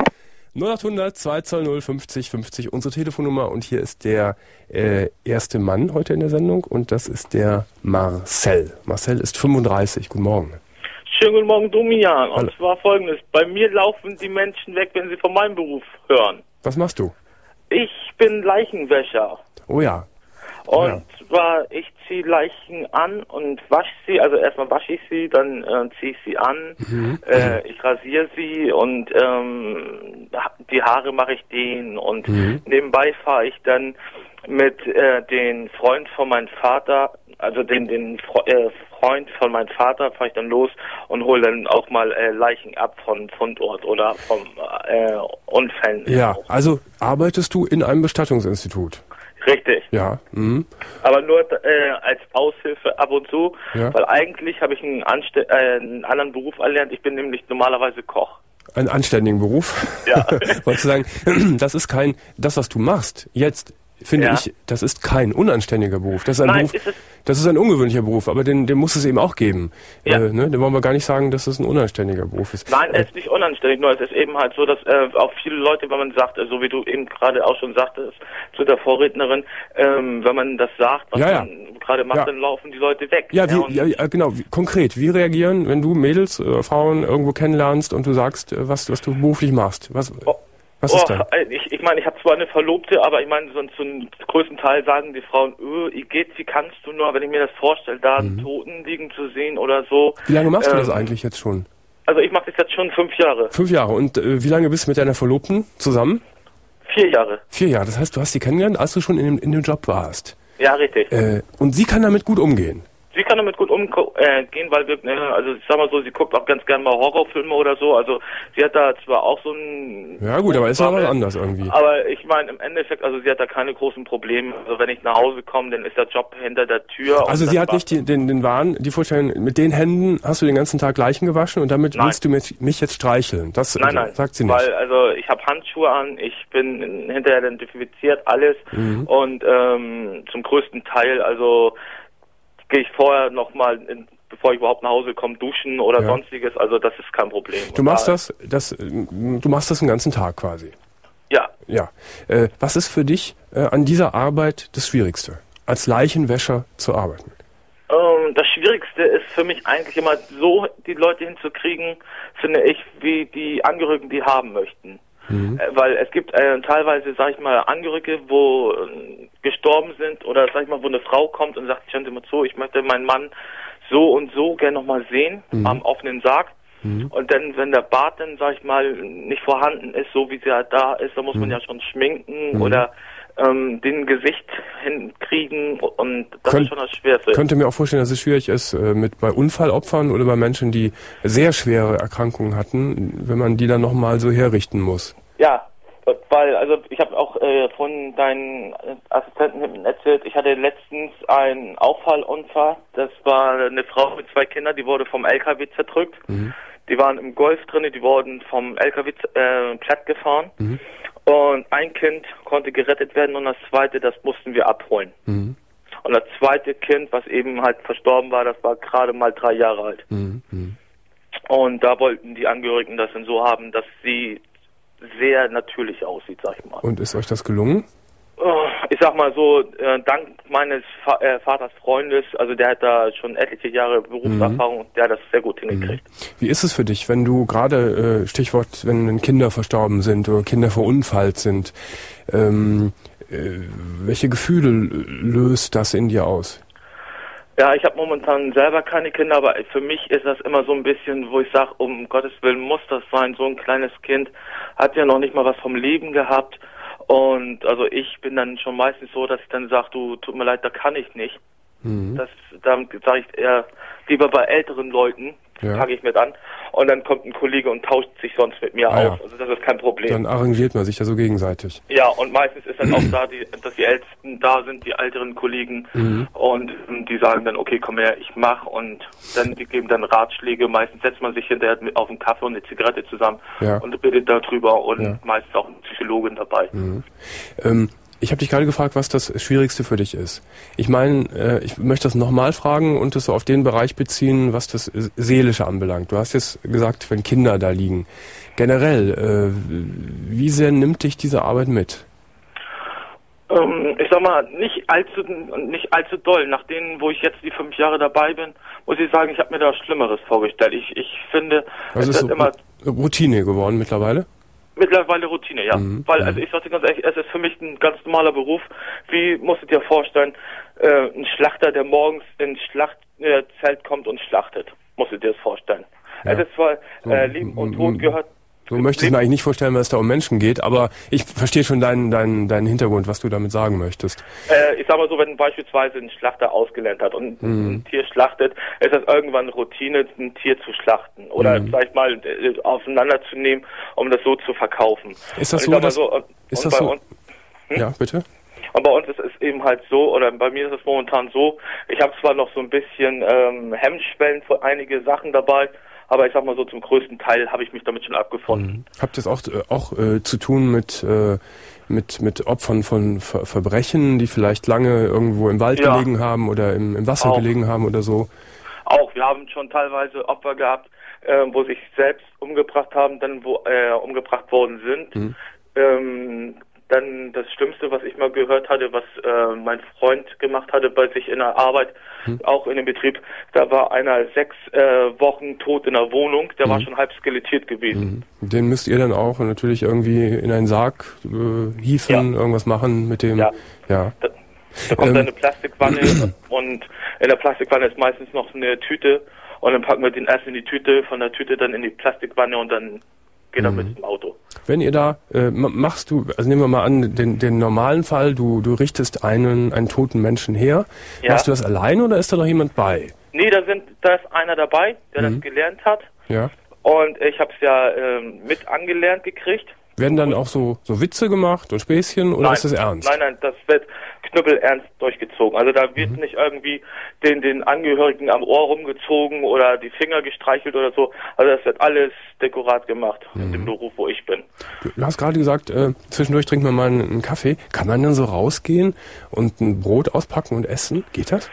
null acht hundert zwei zwei null fünfzig fünfzig, unsere Telefonnummer, und hier ist der äh, erste Mann heute in der Sendung, und das ist der Marcel. Marcel ist fünfunddreißig. Guten Morgen.
Schönen guten Morgen, Domian. Und
Hallo.
zwar folgendes: Bei mir laufen die Menschen weg, wenn sie von meinem Beruf hören.
Was machst du?
Ich bin Leichenwäscher.
Oh ja.
Und
Ja.
zwar, ich ziehe Leichen an und wasche sie. Also erstmal wasche ich sie, dann äh, ziehe ich sie an,
Mhm.
äh, ich rasiere sie und ähm, die Haare mache ich denen. Und
Mhm.
nebenbei fahre ich dann mit äh, den Freund von meinem Vater, also den, den Fre äh, Freund von meinem Vater, fahre ich dann los und hole dann auch mal äh, Leichen ab von Fundort oder von äh, Unfällen.
Ja, also arbeitest du in einem Bestattungsinstitut?
Richtig.
Ja. Mhm.
Aber nur äh, als Aushilfe ab und zu,
Ja.
weil eigentlich habe ich einen, Anste äh, einen anderen Beruf erlernt. Ich bin nämlich normalerweise Koch.
Einen anständigen Beruf.
Ja.
Wolltest du sagen, das ist kein, das was du machst jetzt, finde
Ja.
ich, das ist kein unanständiger Beruf. Das ist ein
Nein,
Beruf,
ist es-
das ist ein ungewöhnlicher Beruf, aber den, den muss es eben auch geben.
Ja.
Äh, ne? Den wollen wir gar nicht sagen, dass es ein unanständiger Beruf ist.
Nein, es ist nicht unanständig, nur es ist eben halt so, dass äh, auch viele Leute, wenn man sagt, äh, so wie du eben gerade auch schon sagtest zu der Vorrednerin, ähm, wenn man das sagt, was
Ja, ja.
man gerade macht,
Ja.
dann laufen die Leute weg.
Ja, wie,
und
ja, ja genau, wie, konkret, wie reagieren, wenn du Mädels, äh, Frauen irgendwo kennenlernst und du sagst, äh, was, was du beruflich machst? Was,
Oh.
was ist dann?
Oh, ich ich meine, ich habe zwar eine Verlobte, aber ich meine, sonst zum größten Teil sagen die Frauen, öh, wie geht's, wie kannst du nur, wenn ich mir das vorstelle, da einen Toten liegen zu sehen oder so.
Wie lange machst du das
ähm,
eigentlich jetzt schon?
Also ich mache das jetzt schon fünf Jahre.
Fünf Jahre. Und äh, wie lange bist du mit deiner Verlobten zusammen?
Vier Jahre.
Vier Jahre. Das heißt, du hast sie kennengelernt, als du schon in dem, in dem Job warst.
Ja, richtig.
Äh, und sie kann damit gut umgehen.
Sie kann damit gut umgehen, äh, weil wir, äh, also ich sag mal so, sie guckt auch ganz gerne mal Horrorfilme oder so. Also sie hat da zwar auch so ein...
Ja gut, aber ist ja was anderes irgendwie.
Aber ich meine, im Endeffekt, also sie hat da keine großen Probleme. Also wenn ich nach Hause komme, dann ist der Job hinter der Tür.
Also
und
sie
das
hat
war's.
nicht die, den, den Wahn, die Vorstellung, mit den Händen hast du den ganzen Tag Leichen gewaschen und damit
Nein.
willst du mich, mich jetzt streicheln. Das
Nein, nein,
sagt sie nicht.
weil also ich habe Handschuhe an, ich bin hinterher identifiziert, alles
Mhm.
und ähm, zum größten Teil, also gehe ich vorher nochmal, bevor ich überhaupt nach Hause komme, duschen oder
Ja.
sonstiges, also das ist kein Problem.
Du
Und
machst
da-
das, das, äh, du machst das den ganzen Tag quasi.
Ja,
Ja. Äh, was ist für dich äh, an dieser Arbeit das Schwierigste, als Leichenwäscher zu arbeiten?
ähm, das Schwierigste ist für mich eigentlich immer so, die Leute hinzukriegen, finde ich, wie die Angehörigen die haben möchten.
Mhm.
Äh, Weil es gibt äh, teilweise, sag ich mal, Angehörige, wo äh, gestorben sind oder sag ich mal, wo eine Frau kommt und sagt, schauen Sie mal zu, ich möchte meinen Mann so und so gerne nochmal sehen,
Mhm.
am offenen Sarg.
Mhm.
Und dann, wenn der Bart dann, sag ich mal, nicht vorhanden ist, so wie sie halt da ist, dann muss man ja schon schminken
Mhm.
oder ähm, den Gesicht hinkriegen und das
Könnt-
ist schon das Schwerste.
Ich könnte mir auch vorstellen, dass es schwierig ist, äh, mit bei Unfallopfern oder bei Menschen, die sehr schwere Erkrankungen hatten, wenn man die dann nochmal so herrichten muss.
Ja, weil, also ich habe auch äh, von deinen äh, Assistenten hinten erzählt, ich hatte letztens einen Auffallunfall. Das war eine Frau mit zwei Kindern, die wurde vom L K W zerdrückt.
Mhm.
Die waren im Golf drin, die wurden vom L K W äh, platt gefahren.
Mhm.
Und ein Kind konnte gerettet werden und das zweite, das mussten wir abholen.
Mhm.
Und das zweite Kind, was eben halt verstorben war, das war gerade mal drei Jahre alt.
Mhm. Mhm.
Und da wollten die Angehörigen das dann so haben, dass sie sehr natürlich aussieht, sag ich mal.
Und ist euch das gelungen?
Oh, ich sag mal so, äh, dank meines Fa äh, Vaters Freundes, also der hat da schon etliche Jahre Berufserfahrung, der hat das sehr gut hingekriegt.
Wie ist es für dich, wenn du gerade, äh, Stichwort, wenn Kinder verstorben sind oder Kinder verunfallt sind, ähm, äh, welche Gefühle löst das in dir aus?
Ja, ich habe momentan selber keine Kinder, aber für mich ist das immer so ein bisschen, wo ich sage, um Gottes Willen muss das sein. So ein kleines Kind hat ja noch nicht mal was vom Leben gehabt. Und also ich bin dann schon meistens so, dass ich dann sage, du, tut mir leid, da kann ich nicht.
Mhm.
Das, dann sage ich eher lieber bei älteren Leuten, ja. packe ich mit an. Und dann kommt ein Kollege und tauscht sich sonst mit mir ah, auf. Ja. Also das ist kein Problem.
Dann arrangiert man sich ja so gegenseitig.
Ja, und meistens ist dann auch da, die, dass die Ältesten da sind, die älteren Kollegen. Mhm. Und die sagen dann, okay, komm her, ich mach. Und dann die geben dann Ratschläge. Meistens setzt man sich hinterher auf einen Kaffee und eine Zigarette zusammen ja. und redet darüber. Und ja. meistens auch eine Psychologin dabei.
Mhm. Ähm, Ich habe dich gerade gefragt, was das Schwierigste für dich ist. Ich meine, äh, ich möchte das nochmal fragen und es so auf den Bereich beziehen, was das Seelische anbelangt. Du hast jetzt gesagt, wenn Kinder da liegen. Generell, äh, wie sehr nimmt dich diese Arbeit mit?
Ähm, ich sag mal, nicht allzu, nicht allzu doll. Nach denen, wo ich jetzt die fünf Jahre dabei bin, muss ich sagen, ich habe mir da Schlimmeres vorgestellt. Ich, ich finde,
also es ist so immer Routine geworden mittlerweile?
Mittlerweile Routine, ja. Mhm. Weil, also ich sage ganz ehrlich, es ist für mich ein ganz normaler Beruf. Wie musst du dir vorstellen, äh, ein Schlachter, der morgens ins Schlachtzelt äh, kommt und schlachtet. Musst du dir das vorstellen. Ja. Es ist zwar äh, Leben und Tod gehört.
Du möchtest mir eigentlich nicht vorstellen, dass es da um Menschen geht, aber ich verstehe schon deinen, deinen, deinen Hintergrund, was du damit sagen möchtest.
Äh, ich sag mal so, wenn beispielsweise ein Schlachter ausgelernt hat und mhm. ein Tier schlachtet, ist das irgendwann Routine, ein Tier zu schlachten oder mhm. vielleicht mal äh, auseinanderzunehmen, um das so zu verkaufen.
Ist das so? Dass, so und, ist und das so? Uns, hm? Ja, bitte.
Und bei uns ist es eben halt so, oder bei mir ist es momentan so, ich habe zwar noch so ein bisschen ähm, Hemmschwellen für einige Sachen dabei, aber ich sag mal so, zum größten Teil habe ich mich damit schon abgefunden.
Mhm. Habt ihr es auch, äh, auch äh, zu tun mit, äh, mit, mit Opfern von Ver Verbrechen, die vielleicht lange irgendwo im Wald ja. gelegen haben oder im, im Wasser auch. gelegen haben oder so?
Auch, wir haben schon teilweise Opfer gehabt, äh, wo sich selbst umgebracht haben, dann wo äh, umgebracht worden sind. Mhm. Ähm, Dann das Schlimmste, was ich mal gehört hatte, was äh, mein Freund gemacht hatte bei sich in der Arbeit, hm. auch in dem Betrieb, da war einer sechs äh, Wochen tot in der Wohnung, der hm. war schon halb skelettiert gewesen.
Hm. Den müsst ihr dann auch natürlich irgendwie in einen Sarg äh, hieven, ja. irgendwas machen mit dem...
Ja.
ja.
Da, da kommt ähm. dann eine Plastikwanne und in der Plastikwanne ist meistens noch eine Tüte und dann packen wir den erst in die Tüte, von der Tüte dann in die Plastikwanne und dann... geht er mhm. mit dem Auto.
Wenn ihr da, äh, machst du, also nehmen wir mal an, den, den normalen Fall, du, du richtest einen, einen toten Menschen her. Ja. Machst du das allein oder ist da noch jemand bei?
Nee, da sind, da ist einer dabei, der mhm. das gelernt hat.
Ja.
Und ich habe es ja ähm, mit angelernt gekriegt.
Werden dann auch so, so Witze gemacht und Späßchen oder
nein,
ist das ernst?
Nein, nein, das wird knüppelernst durchgezogen. Also da wird mhm. nicht irgendwie den, den Angehörigen am Ohr rumgezogen oder die Finger gestreichelt oder so. Also das wird alles dekorat gemacht mhm. in dem Beruf, wo ich bin.
Du, du hast gerade gesagt, äh, zwischendurch trinkt man mal einen, einen Kaffee. Kann man dann so rausgehen und ein Brot auspacken und essen? Geht das?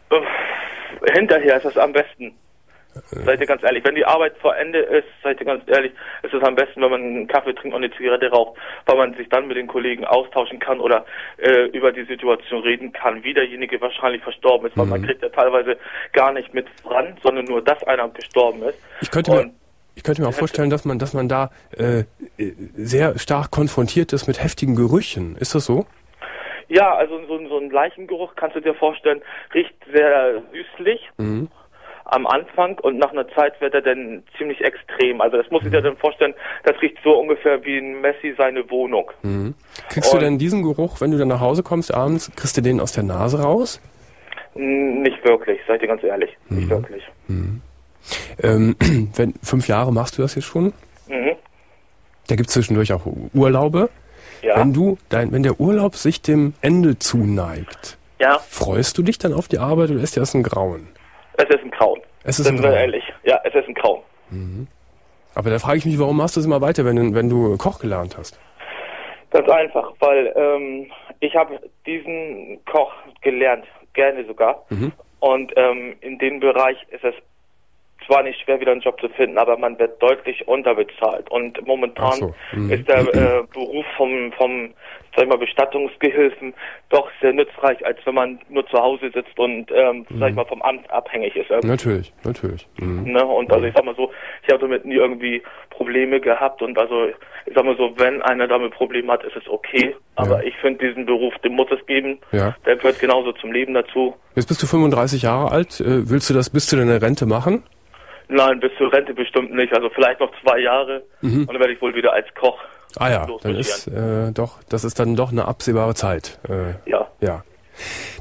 Äh, hinterher ist das am besten. Seid ihr ganz ehrlich, wenn die Arbeit vor Ende ist, seid ihr ganz ehrlich, ist es am besten, wenn man einen Kaffee trinkt und eine Zigarette raucht, weil man sich dann mit den Kollegen austauschen kann oder äh, über die Situation reden kann, wie derjenige wahrscheinlich verstorben ist, weil mhm. man kriegt ja teilweise gar nicht mit ran, sondern nur, dass einer gestorben ist.
Ich könnte mir, ich könnte mir auch vorstellen, dass man, dass man da äh, sehr stark konfrontiert ist mit heftigen Gerüchen. Ist das so?
Ja, also so, so ein Leichengeruch, kannst du dir vorstellen, riecht sehr süßlich. Mhm. Am Anfang und nach einer Zeit wird er dann ziemlich extrem. Also das muss ich dir dann vorstellen, das riecht so ungefähr wie ein Messi seine Wohnung.
Mhm. Kriegst und du denn diesen Geruch, wenn du dann nach Hause kommst abends, kriegst du den aus der Nase raus?
Nicht wirklich, sag ich dir ganz ehrlich. Mhm. Nicht wirklich.
Mhm. Ähm, wenn, fünf Jahre machst du das jetzt schon? Mhm. Da gibt es zwischendurch auch Urlaube.
Ja.
Wenn du dein, wenn der Urlaub sich dem Ende zuneigt,
ja.
freust du dich dann auf die Arbeit oder ist dir das ein Grauen?
Es ist ein Grauen.
Es ist ein Grauen.
Ehrlich. Ja, es ist ein Grauen.
Mhm. Aber da frage ich mich, warum machst du es immer weiter, wenn, wenn du Koch gelernt hast?
Ganz einfach, weil ähm, ich habe diesen Koch gelernt, gerne sogar. Mhm. Und ähm, in dem Bereich ist es zwar nicht schwer, wieder einen Job zu finden, aber man wird deutlich unterbezahlt. Und momentan so. mhm. ist der äh, Beruf vom, vom sag ich mal, Bestattungsgehilfen doch sehr nützreich, als wenn man nur zu Hause sitzt und, ähm, mhm. sag ich mal, vom Amt abhängig ist. Irgendwie.
Natürlich, natürlich. Mhm.
Ne? Und also ich sag mal so, ich habe damit nie irgendwie Probleme gehabt und also ich sag mal so, wenn einer damit Probleme hat, ist es okay. Aber ja. ich finde diesen Beruf, den muss es geben. Ja. Der gehört genauso zum Leben dazu.
Jetzt bist du fünfunddreißig Jahre alt. Äh, willst du das bis zu deiner Rente machen?
Nein, bis zur Rente bestimmt nicht. Also vielleicht noch zwei Jahre mhm. und dann werde ich wohl wieder als Koch
Ah ja, dann ist äh, doch, das ist dann doch eine absehbare Zeit. Äh,
ja.
Ja.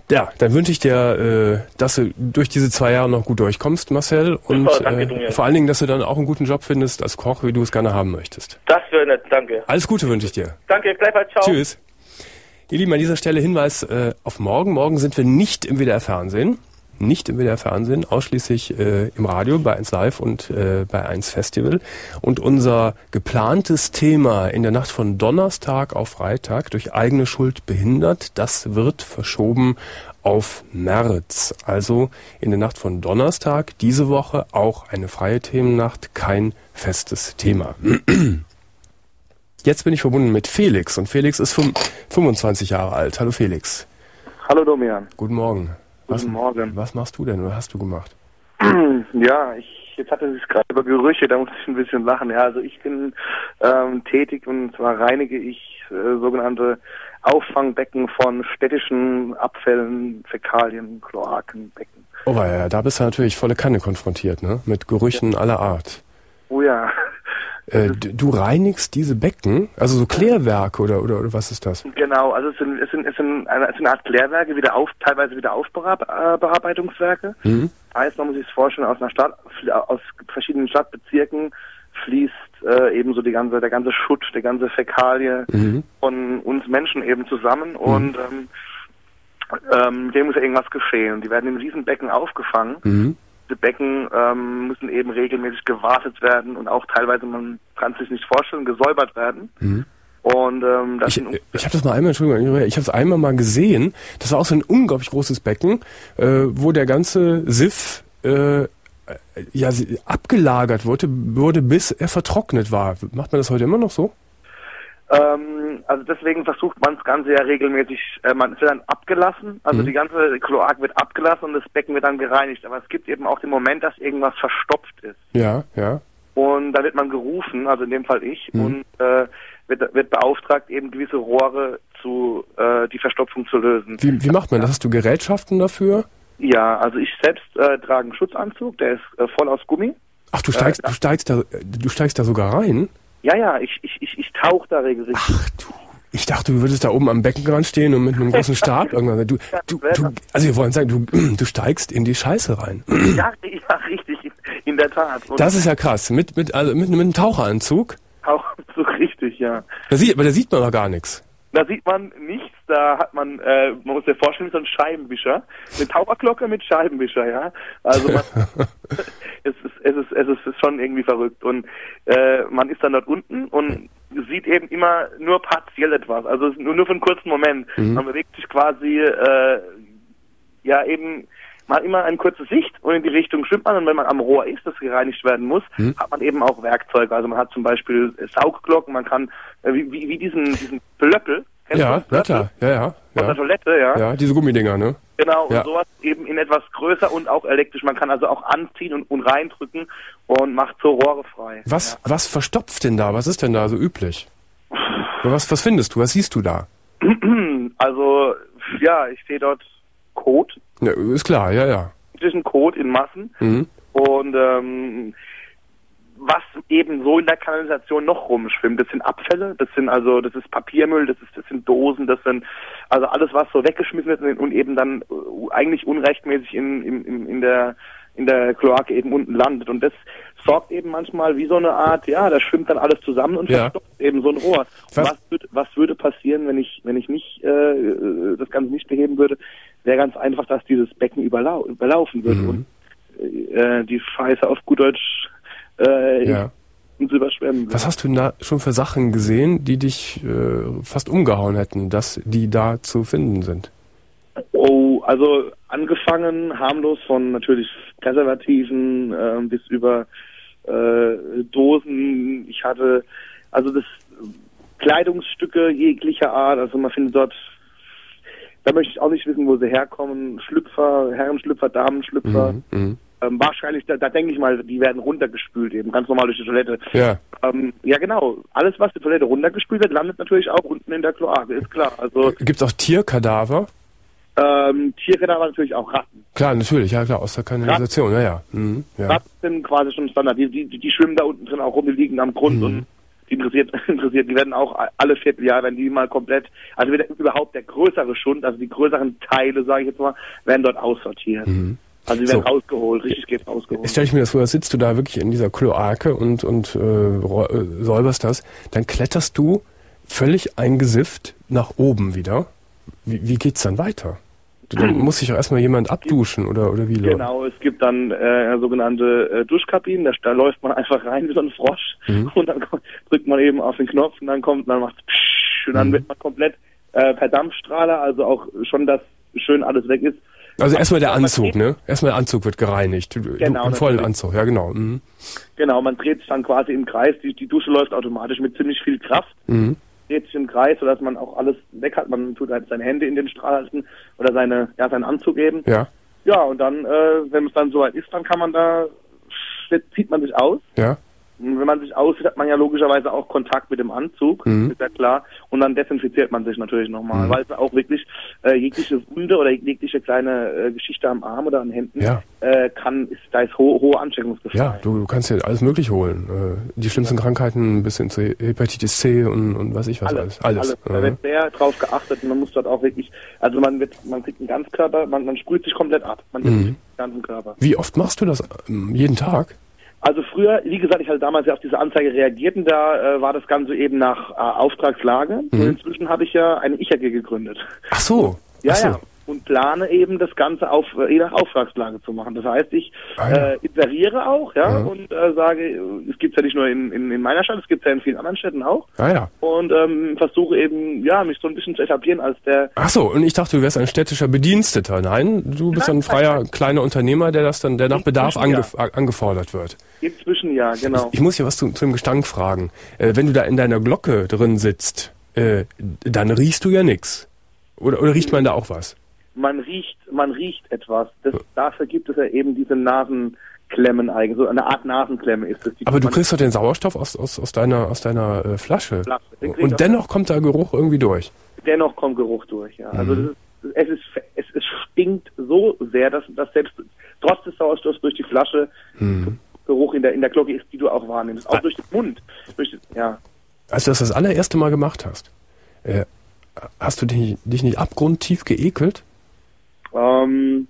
Ja, dann wünsche ich dir, äh, dass du durch diese zwei Jahre noch gut durchkommst, Marcel. Und
Super, danke,
äh, vor allen Dingen, dass du dann auch einen guten Job findest als Koch, wie du es gerne haben möchtest.
Das wäre nett, danke.
Alles Gute wünsche ich dir.
Danke, gleichfalls, ciao.
Tschüss. Ihr Lieben, an dieser Stelle Hinweis äh, auf morgen. Morgen sind wir nicht im W D R-Fernsehen. Nicht im W D R-Fernsehen, ausschließlich äh, im Radio, bei eins Live und äh, bei eins Festival. Und unser geplantes Thema in der Nacht von Donnerstag auf Freitag durch eigene Schuld behindert, das wird verschoben auf März. Also in der Nacht von Donnerstag diese Woche auch eine freie Themennacht, kein festes Thema. Jetzt bin ich verbunden mit Felix und Felix ist fünfundzwanzig Jahre alt. Hallo Felix.
Hallo Domian.
Guten Morgen. Was,
Guten Morgen.
Was machst du denn? Was hast du gemacht?
Ja, ich jetzt hatte es gerade über Gerüche, da muss ich ein bisschen lachen. Ja, also ich bin ähm, tätig und zwar reinige ich äh, sogenannte Auffangbecken von städtischen Abfällen, Fäkalien, Kloakenbecken.
Oh ja, da bist du natürlich volle Kanne konfrontiert, ne? Mit Gerüchen ja. aller Art.
Oh ja.
Äh, du reinigst diese Becken, also so Klärwerke oder, oder oder was ist das?
Genau, also es sind es sind es sind eine, es sind eine Art Klärwerke, wieder auf, teilweise wieder Aufbearbeitungswerke. Mhm. Heißt, man muss sich das vorstellen, aus einer Stadt, aus verschiedenen Stadtbezirken fließt äh, eben so die ganze der ganze Schutt, der ganze Fäkalie mhm. von uns Menschen eben zusammen mhm. und ähm, ähm, dem muss ja irgendwas geschehen. Die werden in diesen Becken aufgefangen. Mhm. Die Becken ähm, müssen eben regelmäßig gewartet werden und auch teilweise, man kann es sich nicht vorstellen, gesäubert werden. Mhm. Und ähm, das
ich, ich habe das mal einmal, Entschuldigung, ich habe es einmal mal gesehen. Das war auch so ein unglaublich großes Becken, äh, wo der ganze Siff äh, ja abgelagert wurde, wurde, bis er vertrocknet war. Macht man das heute immer noch so?
Ähm, also deswegen versucht man das Ganze ja regelmäßig, äh, man es wird dann abgelassen, also mhm. die ganze Kloak wird abgelassen und das Becken wird dann gereinigt. Aber es gibt eben auch den Moment, dass irgendwas verstopft ist.
Ja, ja.
Und da wird man gerufen, also in dem Fall ich, mhm. und äh, wird, wird beauftragt, eben gewisse Rohre zu, äh, die Verstopfung zu lösen.
Wie, wie macht man das? Hast du Gerätschaften dafür?
Ja, also ich selbst äh, trage einen Schutzanzug, der ist äh, voll aus Gummi.
Ach, du steigst, äh, du steigst da, du steigst da sogar rein?
Ja, ja, ich, ich, ich, ich tauche da regelmäßig.
Ach du, ich dachte, du würdest da oben am Beckenrand stehen und mit einem großen Stab irgendwann. Du, du, du, also wir wollen sagen, du, du steigst in die Scheiße rein.
Ja, ja, richtig, in der Tat. Und
das ist ja krass, mit, mit, also mit, mit einem Taucheranzug.
Taucheranzug, richtig, ja.
Da sieht, aber da sieht man aber gar nichts.
Da sieht man nichts, da hat man, äh, man muss sich vorstellen, so ein Scheibenwischer, eine Taucherglocke mit Scheibenwischer, ja. Also man, es, ist, es, ist, es ist schon irgendwie verrückt und äh, man ist dann dort unten und sieht eben immer nur partiell etwas, also nur, nur für einen kurzen Moment. Mhm. Man bewegt sich quasi, äh, ja eben, man hat immer eine kurze Sicht und in die Richtung schwimmt man und wenn man am Rohr ist, das gereinigt werden muss, hm. hat man eben auch Werkzeuge. Also man hat zum Beispiel Saugglocken, man kann, äh, wie, wie diesen, diesen Blöppel.
Ja, ja klar, ja, ja.
Von ja. der Toilette, ja.
Ja, diese Gummidinger, ne?
Genau,
ja.
und sowas eben in etwas größer und auch elektrisch. Man kann also auch anziehen und, und reindrücken und macht so Rohre frei.
Was,
ja.
was verstopft denn da? Was ist denn da so üblich? Was, was findest du? Was siehst du da?
Also, ja, ich sehe dort Kot.
Ja, ist klar, ja, ja.
Zwischen Kot in Massen. Mhm. Und ähm, was eben so in der Kanalisation noch rumschwimmt, das sind Abfälle, das sind also, das ist Papiermüll, das ist, das sind Dosen, das sind also alles, was so weggeschmissen wird und eben dann äh, eigentlich unrechtmäßig in, in, in der in der Kloake eben unten landet. Und das sorgt eben manchmal wie so eine Art, ja, da schwimmt dann alles zusammen und
ja.
verstopft eben so ein Rohr. Was, was, würd, was würde passieren, wenn ich, wenn ich nicht äh, das Ganze nicht beheben würde? Wäre ganz einfach, dass dieses Becken überlau überlaufen würde mhm. und äh, die Scheiße auf gut Deutsch äh,
ja.
uns überschwemmen würde.
Was hast du da schon für Sachen gesehen, die dich äh, fast umgehauen hätten, dass die da zu finden sind?
Oh, also angefangen harmlos von natürlich Präservativen äh, bis über äh, Dosen. Ich hatte also das Kleidungsstücke jeglicher Art. Also man findet dort, da möchte ich auch nicht wissen, wo sie herkommen. Schlüpfer, Herrenschlüpfer, Damenschlüpfer. Mhm, ähm, wahrscheinlich, da, da denke ich mal, die werden runtergespült eben, ganz normal durch die Toilette.
Ja.
Ähm, ja genau, alles was die Toilette runtergespült wird, landet natürlich auch unten in der Kloake, ist klar. Also
gibt's auch Tierkadaver?
Ähm, Tierkadaver natürlich auch Ratten.
Klar, natürlich, ja klar, aus der Kanalisation, ja, ja. Mhm, ja.
Ratten sind quasi schon Standard, die, die, die schwimmen da unten drin auch rum, die liegen am Grund mhm. und die interessiert, interessiert, die werden auch alle Vierteljahr, wenn die mal komplett, also überhaupt der größere Schund, also die größeren Teile, sage ich jetzt mal, werden dort aussortiert. Mhm. Also die werden so rausgeholt, richtig geht rausgeholt.
Jetzt stelle ich mir das vor, da sitzt du da wirklich in dieser Kloake und, und äh, säuberst das, dann kletterst du völlig eingesifft nach oben wieder. Wie, wie geht's dann weiter? Dann muss sich auch erstmal jemand abduschen oder, oder wie?
Genau, es gibt dann äh, sogenannte äh, Duschkabinen, da, da läuft man einfach rein wie so ein Frosch mhm. und dann drückt man eben auf den Knopf und dann kommt, dann macht's psch, und dann mhm. wird man komplett äh, per Dampfstrahler, also auch schon, dass schön alles weg ist.
Also erstmal der Anzug, ne? Erstmal der Anzug wird gereinigt. Genau. Im vollen Anzug, ja genau. Mhm.
Genau, man dreht sich dann quasi im Kreis, die, die Dusche läuft automatisch mit ziemlich viel Kraft. Mhm. Dreht sich im Kreis, sodass man auch alles weg hat. Man tut halt seine Hände in den Strahl halten oder seine, ja, seinen Anzug eben. Ja. Ja, und dann, äh, wenn es dann soweit ist, dann kann man da, zieht man sich aus. Ja. Und wenn man sich aussieht, hat man ja logischerweise auch Kontakt mit dem Anzug, mhm. ist ja klar. Und dann desinfiziert man sich natürlich nochmal, mhm. weil es auch wirklich äh, jegliche Wunde oder jegliche kleine äh, Geschichte am Arm oder an Händen ja. äh, kann, ist, da ist ho hohe Ansteckungsgefahr.
Ja, du, du kannst dir alles Mögliche holen. Äh, die schlimmsten ja. Krankheiten bis hin zu Hepatitis C und, und weiß ich was alles. Alles. alles.
Da wird sehr drauf geachtet und man muss dort auch wirklich, also man wird, man kriegt einen Ganzkörper, man, man sprüht sich komplett ab. Man mhm. den ganzen Körper.
Wie oft machst du das? Jeden Tag?
Also früher, wie gesagt, ich hatte damals ja auf diese Anzeige reagiert und da äh, war das Ganze eben nach äh, Auftragslage. Mhm. Und inzwischen habe ich ja eine Ich A G gegründet.
Ach so.
Ja,
Ach so.
ja. Und plane eben das Ganze auf je nach Auftragslage zu machen. Das heißt, ich ah, ja. äh, inseriere auch, ja, ja. und äh, sage, es gibt ja nicht nur in, in, in meiner Stadt, es gibt ja in vielen anderen Städten auch.
Ah, ja.
Und ähm, versuche eben, ja, mich so ein bisschen zu etablieren als der...
Ach so, und ich dachte, du wärst ein städtischer Bediensteter. Nein, du bist nein, ein freier, nein. kleiner Unternehmer, der das dann, der nach Bedarf angef ja. angefordert wird.
Inzwischen ja, genau.
Ich, ich muss hier was zu, zu dem Gestank fragen. Äh, wenn du da in deiner Glocke drin sitzt, äh, dann riechst du ja nix. Oder, oder riecht man da auch was?
Man riecht, man riecht etwas. Das, dafür gibt es ja eben diese Nasenklemmen eigentlich. So eine Art Nasenklemme ist das.
Aber du kriegst doch den Sauerstoff aus, aus, aus deiner, aus deiner äh, Flasche. Flasche. Und dennoch kommt der Geruch irgendwie durch.
Dennoch kommt Geruch durch, ja. Mhm. Also das ist, es, ist, es, es stinkt so sehr, dass, dass selbst trotz des Sauerstoffs durch die Flasche mhm. Geruch in der, in der Glocke ist, die du auch wahrnimmst. Auch ah. durch den Mund. Durch den, ja.
Als du das das allererste Mal gemacht hast, äh, hast du dich, dich nicht abgrundtief geekelt?
Ähm,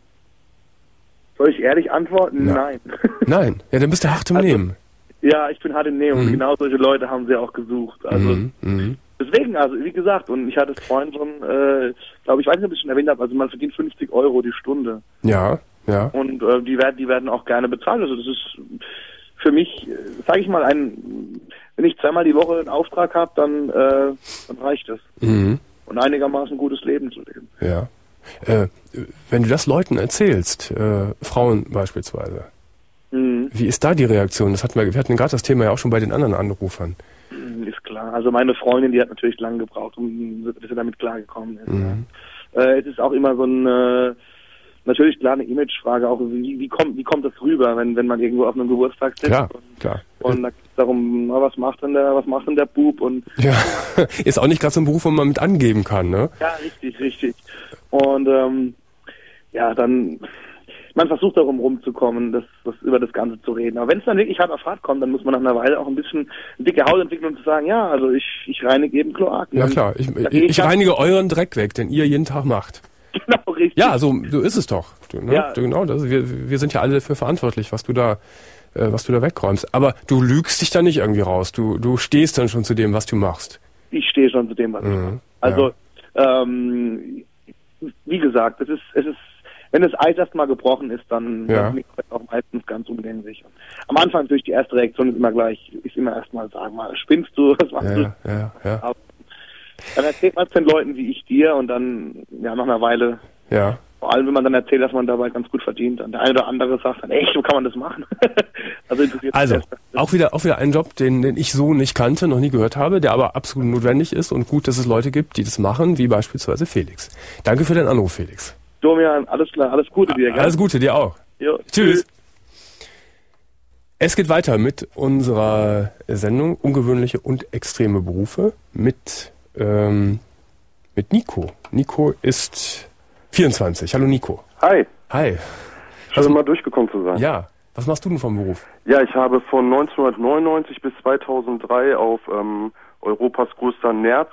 soll ich ehrlich antworten?
Ja.
Nein.
Nein, ja, dann bist du hart im also, Nehmen.
Ja, ich bin hart im Nehmen mhm. und genau solche Leute haben sie auch gesucht. Also mhm. Mhm. deswegen, also wie gesagt, und ich hatte es vorhin schon, äh, glaube ich, weiß nicht, ob ich es schon erwähnt habe, also man verdient fünfzig Euro die Stunde.
Ja, ja.
Und äh, die werden, die werden auch gerne bezahlt. Also das ist für mich, sage ich mal, ein, wenn ich zweimal die Woche einen Auftrag habe, dann, äh, dann reicht das.
Mhm.
Und einigermaßen gutes Leben zu leben.
Ja. Äh, wenn du das Leuten erzählst, äh, Frauen beispielsweise, mhm. wie ist da die Reaktion? Das hatten wir, wir hatten gerade das Thema ja auch schon bei den anderen Anrufern.
Ist klar. Also meine Freundin, die hat natürlich lange gebraucht, um bis sie damit klargekommen ist. Mhm. Ja. Äh, es ist auch immer so ein, äh, natürlich klar eine Imagefrage, auch wie, wie kommt wie kommt das rüber, wenn wenn man irgendwo auf einem Geburtstag sitzt?
Klar,
und,
klar.
Und da geht es darum, na, was macht denn der, was macht denn der Bub? Und
ja, ist auch nicht gerade so ein Beruf, wo man mit angeben kann, ne?
Ja, richtig, richtig. Und ähm, ja, dann, man versucht darum rumzukommen, das, das über das Ganze zu reden. Aber wenn es dann wirklich hart auf hart kommt, dann muss man nach einer Weile auch ein bisschen dicke Haut entwickeln und zu sagen, ja, also ich, ich reinige eben Kloaken.
Ja klar, ich, ich, ich reinige euren Dreck weg, den ihr jeden Tag macht.
Genau, richtig.
Ja, so, so ist es doch. Du, ne? Ja. Du, genau, das, wir, wir sind ja alle dafür verantwortlich, was du da, äh, was du da wegräumst. Aber du lügst dich da nicht irgendwie raus. Du, du stehst dann schon zu dem, was du machst.
Ich stehe schon zu dem, was mhm. ich mache. Also, ja. ähm, wie gesagt, es ist, es ist, wenn das Eis erstmal gebrochen ist, dann
ja.
bin ich auch meistens ganz umgänglich. Am Anfang natürlich die erste Reaktion ist immer gleich, ist immer erstmal sagen, mal, spinnst du, was machst
ja,
du?
Ja, ja.
Aber dann erzählt man es den Leuten wie ich dir und dann, ja, nach einer Weile,
ja.
vor allem wenn man dann erzählt, dass man dabei ganz gut verdient, und der eine oder andere sagt dann, echt, so kann man das machen? also interessiert
also auch wieder, auch wieder ein Job, den, den ich so nicht kannte, noch nie gehört habe, der aber absolut notwendig ist und gut, dass es Leute gibt, die das machen, wie beispielsweise Felix. Danke für den Anruf, Felix.
Domian, alles klar, alles Gute dir. Gell?
Alles Gute dir auch.
Jo,
tschüss. tschüss. Es geht weiter mit unserer Sendung Ungewöhnliche und extreme Berufe mit, ähm, mit Nico. Nico ist vierundzwanzig. Hallo Nico.
Hi.
Hi.
Schön mal durchgekommen zu sein.
Ja. Was machst du denn vom Beruf?
Ja, ich habe von neunzehnhundertneunundneunzig bis zweitausenddrei auf ähm, Europas größter Nerz-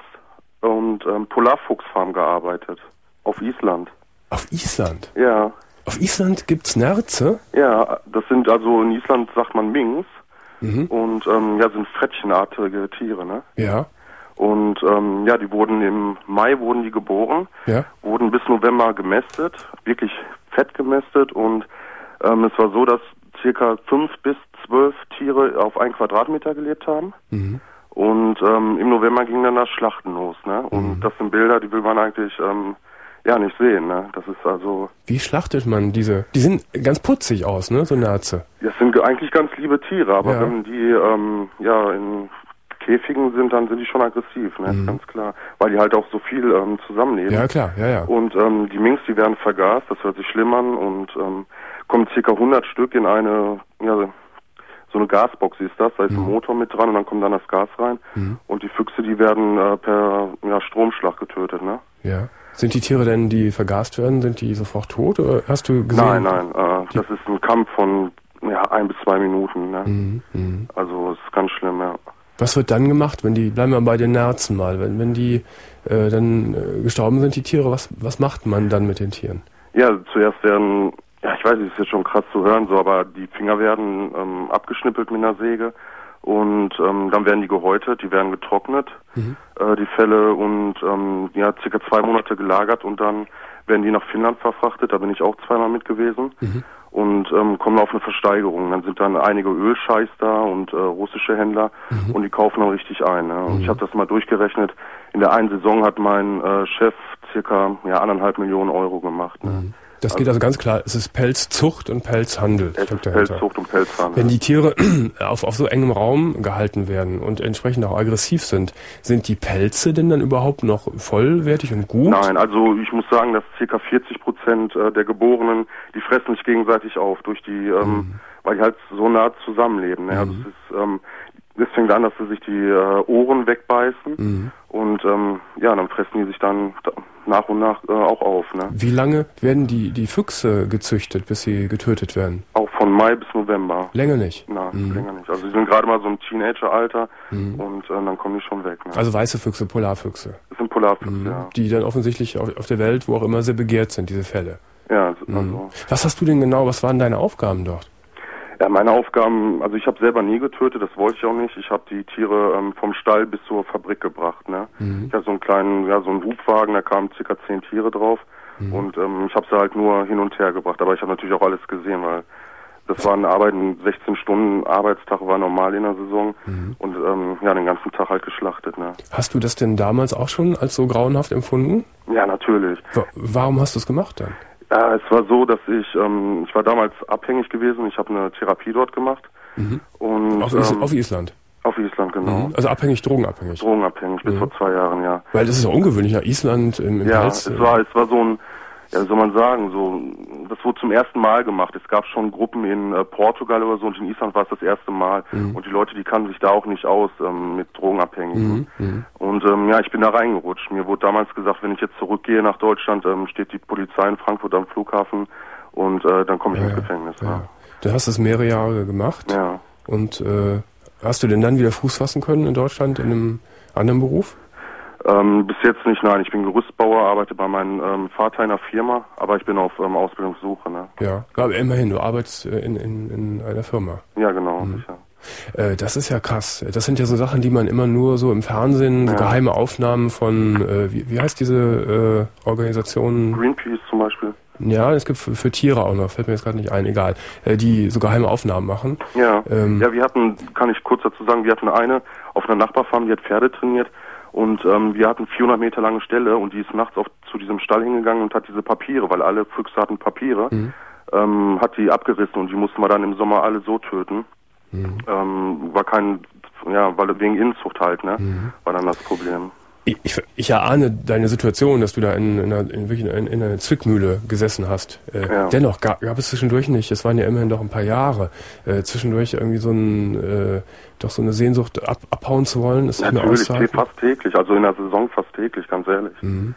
und ähm, Polarfuchsfarm gearbeitet. Auf Island.
Auf Island?
Ja.
Auf Island gibt's Nerze?
Ja, das sind also in Island sagt man Minks. Mhm. Und ähm, ja, sind frettchenartige Tiere, ne?
Ja.
Und ähm, ja, die wurden im Mai wurden die geboren,
ja.
wurden bis November gemästet, wirklich fett gemästet und ähm, es war so, dass circa fünf bis zwölf Tiere auf einen Quadratmeter gelebt haben. Mhm. Und ähm, im November ging dann das Schlachten los, ne? Und mhm. das sind Bilder, die will man eigentlich ähm, ja nicht sehen, ne? Das ist also.
Wie schlachtet man diese? Die sind ganz putzig aus, ne? So Nerze.
Das sind eigentlich ganz liebe Tiere, aber ja. wenn die ähm, ja in Käfigen sind, dann sind die schon aggressiv, ne? Mhm. Ganz klar. Weil die halt auch so viel ähm, zusammenleben.
Ja, klar, ja, ja.
Und ähm, die Minks, die werden vergast, das hört sich schlimm an und ähm, kommen circa hundert Stück in eine, ja, so eine Gasbox ist das, da ist mhm. ein Motor mit dran und dann kommt dann das Gas rein. Mhm. Und die Füchse, die werden äh, per ja, Stromschlag getötet, ne?
Ja. Sind die Tiere denn, die vergast werden, sind die sofort tot oder hast du gesehen?
Nein, nein, äh, das ist ein Kampf von ja, ein bis zwei Minuten, ne? Mhm. Mhm. Also es ist ganz schlimm, ja.
Was wird dann gemacht, wenn die, bleiben wir bei den Nerzen mal, wenn, wenn die äh, dann äh, gestorben sind, die Tiere, was, was macht man dann mit den Tieren?
Ja, zuerst werden, ja ich weiß, es ist jetzt schon krass zu hören, so, aber die Finger werden ähm, abgeschnippelt mit einer Säge und ähm, dann werden die gehäutet, die werden getrocknet, mhm. äh, die Felle und ähm, ja, circa zwei Monate gelagert und dann werden die nach Finnland verfrachtet, da bin ich auch zweimal mit gewesen. Mhm. Und ähm, kommen auf eine Versteigerung. Dann sind dann einige Ölscheiß da und äh, russische Händler mhm. und die kaufen dann richtig ein. Ne? Und mhm. ich habe das mal durchgerechnet. In der einen Saison hat mein äh, Chef circa ja, anderthalb Millionen Euro gemacht. Ne? Mhm.
Das geht also ganz klar, es ist Pelzzucht und Pelzhandel.
Es ist Pelzzucht und Pelzhandel.
Wenn die Tiere auf, auf so engem Raum gehalten werden und entsprechend auch aggressiv sind, sind die Pelze denn dann überhaupt noch vollwertig und gut?
Nein, also ich muss sagen, dass circa vierzig Prozent der Geborenen, die fressen sich gegenseitig auf, durch die, ähm, mhm. weil die halt so nah zusammenleben. Ne? Mhm. Also es ist, ähm, es fängt an, dass sie sich die äh, Ohren wegbeißen mhm. und ähm, ja, dann fressen die sich dann nach und nach äh, auch auf. Ne?
Wie lange werden die, die Füchse gezüchtet, bis sie getötet werden?
Auch von Mai bis November.
Länger nicht?
Nein, mhm. länger nicht. Also sie sind gerade mal so im Teenageralter mhm. und äh, dann kommen die schon weg. Ne?
Also weiße Füchse, Polarfüchse?
Das sind Polarfüchse,
mhm.
ja.
Die dann offensichtlich auf, auf der Welt, wo auch immer, sehr begehrt sind, diese Fälle.
Ja, also.
Mhm. Was hast du denn genau, was waren deine Aufgaben dort?
Ja, meine Aufgaben, also ich habe selber nie getötet, das wollte ich auch nicht. Ich habe die Tiere ähm, vom Stall bis zur Fabrik gebracht. Ne? Mhm. Ich hatte so einen kleinen, ja, so einen Hubwagen, da kamen circa zehn Tiere drauf mhm. und ähm, ich habe sie halt nur hin und her gebracht. Aber ich habe natürlich auch alles gesehen, weil das waren Arbeiten, sechzehn Stunden Arbeitstag war normal in der Saison mhm. und ähm, ja, den ganzen Tag halt geschlachtet. Ne?
Hast du das denn damals auch schon als so grauenhaft empfunden?
Ja, natürlich.
W- warum hast du es gemacht dann?
Ja, es war so, dass ich, ähm, ich war damals abhängig gewesen, ich habe eine Therapie dort gemacht. Mhm. Und,
auf, Is-
ähm,
auf Island?
Auf Island, genau.
Mhm. Also abhängig, drogenabhängig?
Drogenabhängig, bis mhm. vor zwei Jahren, ja.
Weil das ist ja ungewöhnlich, ja, Island im, im
Ja,
Pelz,
es war, es war so ein, ja, wie soll man sagen, so, das wurde zum ersten Mal gemacht. Es gab schon Gruppen in äh, Portugal oder so und in Island war es das erste Mal. Mhm. Und die Leute, die kannten sich da auch nicht aus ähm, mit Drogenabhängigen. Mhm. Und ähm, ja, ich bin da reingerutscht. Mir wurde damals gesagt, wenn ich jetzt zurückgehe nach Deutschland, ähm, steht die Polizei in Frankfurt am Flughafen und äh, dann komme ich
ja,
ins Gefängnis.
Ja.
Ja.
Du hast das mehrere Jahre gemacht.
Ja.
Und äh, hast du denn dann wieder Fuß fassen können in Deutschland in einem anderen Beruf?
Ähm, bis jetzt nicht, nein. Ich bin Gerüstbauer, arbeite bei meinem ähm, Vater in einer Firma, aber ich bin auf ähm, Ausbildungssuche. Ne?
Ja, aber immerhin, du arbeitest äh, in, in, in einer Firma.
Ja, genau,
mhm.
sicher.
Äh, das ist ja krass. Das sind ja so Sachen, die man immer nur so im Fernsehen, so
ja.
geheime Aufnahmen von, äh, wie, wie heißt diese äh, Organisation?
Greenpeace zum Beispiel.
Ja, es gibt für, für Tiere auch noch, fällt mir jetzt gerade nicht ein, egal, äh, die so geheime Aufnahmen machen.
Ja,
ähm,
ja, wir hatten, kann ich kurz dazu sagen, wir hatten eine auf einer Nachbarfarm, die hat Pferde trainiert. Und ähm, wir hatten vierhundert Meter lange Stelle und die ist nachts auf, zu diesem Stall hingegangen und hat diese Papiere, weil alle Füchse hatten Papiere, mhm. ähm, hat die abgerissen und die mussten wir dann im Sommer alle so töten. Mhm. Ähm, war kein, ja, weil wegen Inzucht halt, ne, mhm. war dann das Problem.
Ich, ich, ich erahne deine Situation, dass du da in, in, einer, in, in, in einer Zwickmühle gesessen hast. Äh, ja. Dennoch gab, gab es zwischendurch nicht, es waren ja immerhin doch ein paar Jahre, äh, zwischendurch irgendwie so ein, äh, doch so eine Sehnsucht ab, abhauen zu wollen. Ist
Natürlich, fast täglich, also in der Saison fast täglich, ganz ehrlich. Mhm.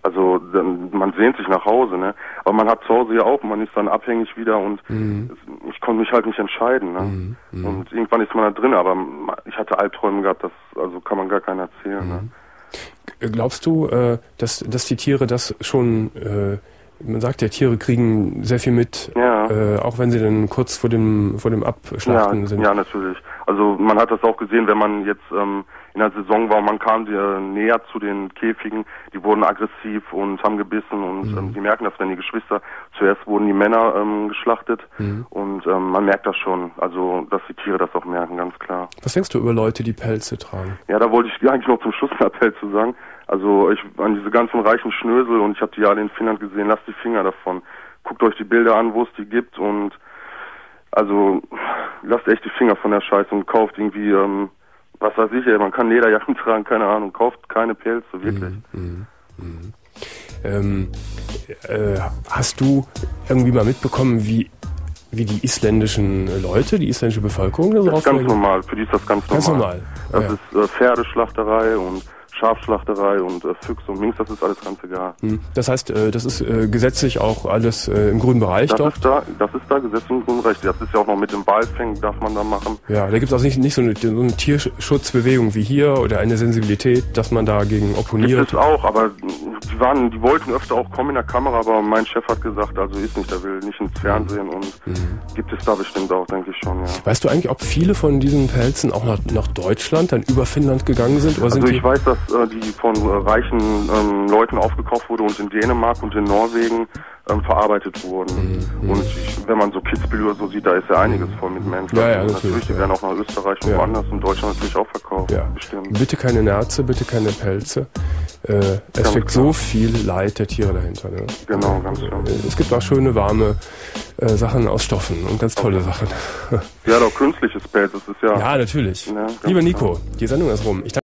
Also dann, man sehnt sich nach Hause, ne? Aber man hat zu Hause ja auch, man ist dann abhängig wieder und mhm. ich konnte mich halt nicht entscheiden, ne? Mhm. Und irgendwann ist man da drin, aber ich hatte Albträume gehabt, das also kann man gar keiner erzählen, mhm.
ne? Glaubst du, äh, dass, dass die Tiere das schon, äh, man sagt ja, Tiere kriegen sehr viel mit, ja. äh, auch wenn sie dann kurz vor dem vor dem Abschlachten
ja,
sind?
Ja, natürlich. Also man hat das auch gesehen, wenn man jetzt ähm, in der Saison war und man kam äh, näher zu den Käfigen, die wurden aggressiv und haben gebissen und mhm. ähm, die merken das, wenn die Geschwister, zuerst wurden die Männer ähm, geschlachtet mhm. und ähm, man merkt das schon, also dass die Tiere das auch merken, ganz klar.
Was denkst du über Leute, die Pelze tragen?
Ja, da wollte ich eigentlich noch zum Schluss einen Appell zu sagen. Also ich an diese ganzen reichen Schnösel und ich habe die alle in Finnland gesehen, lasst die Finger davon. Guckt euch die Bilder an, wo es die gibt und also lasst echt die Finger von der Scheiße und kauft irgendwie, ähm, was weiß ich, ey, man kann Lederjacken tragen, keine Ahnung, kauft keine Pelze, wirklich.
Mhm, mhm. Ähm, äh, hast du irgendwie mal mitbekommen, wie wie die isländischen Leute, die isländische Bevölkerung
das ist ganz normal, für die ist das ganz normal.
Ganz normal.
Das
ja.
ist äh, Pferdeschlachterei und Schafschlachterei und äh, Füchse und Minks, das ist alles ganz egal.
Das heißt, äh, das ist äh, gesetzlich auch alles äh, im grünen Bereich
das
dort?
Ist da, das ist da gesetzlich im grünen Bereich. Das ist ja auch noch mit dem Walfängen, darf man da machen.
Ja, da gibt es auch nicht, nicht so, eine, so eine Tierschutzbewegung wie hier oder eine Sensibilität, dass man dagegen opponiert.
Gibt es auch, aber die waren, die wollten öfter auch kommen in der Kamera, aber mein Chef hat gesagt, also ist nicht, der will nicht ins Fernsehen und mhm. gibt es da bestimmt auch, denke ich schon, ja.
Weißt du eigentlich, ob viele von diesen Pelzen auch nach, nach Deutschland, dann über Finnland gegangen sind? Oder
also
sind
ich
die
weiß, dass äh, die von äh, reichen ähm, Leuten aufgekauft wurde und in Dänemark und in Norwegen ähm, verarbeitet wurden. Mhm. Und ich, wenn man so Kitzbühel oder so sieht, da ist ja einiges voll mit Menschen.
Ja, ja,
also
natürlich,
natürlich, die
ja.
werden auch nach Österreich und
ja.
woanders in Deutschland natürlich auch verkauft.
Ja.
Bestimmt.
Bitte keine Nerze, bitte keine Pelze. Äh, es
ganz
steckt
klar.
so viel Leid der Tiere dahinter. Ne?
Genau, ganz klar.
Es gibt auch schöne, warme äh, Sachen aus Stoffen und ganz tolle okay. Sachen.
Ja, auch künstliches Pelz, das ist ja...
Ja, natürlich.
Ja,
Lieber Nico,
klar.
die Sendung ist rum. Ich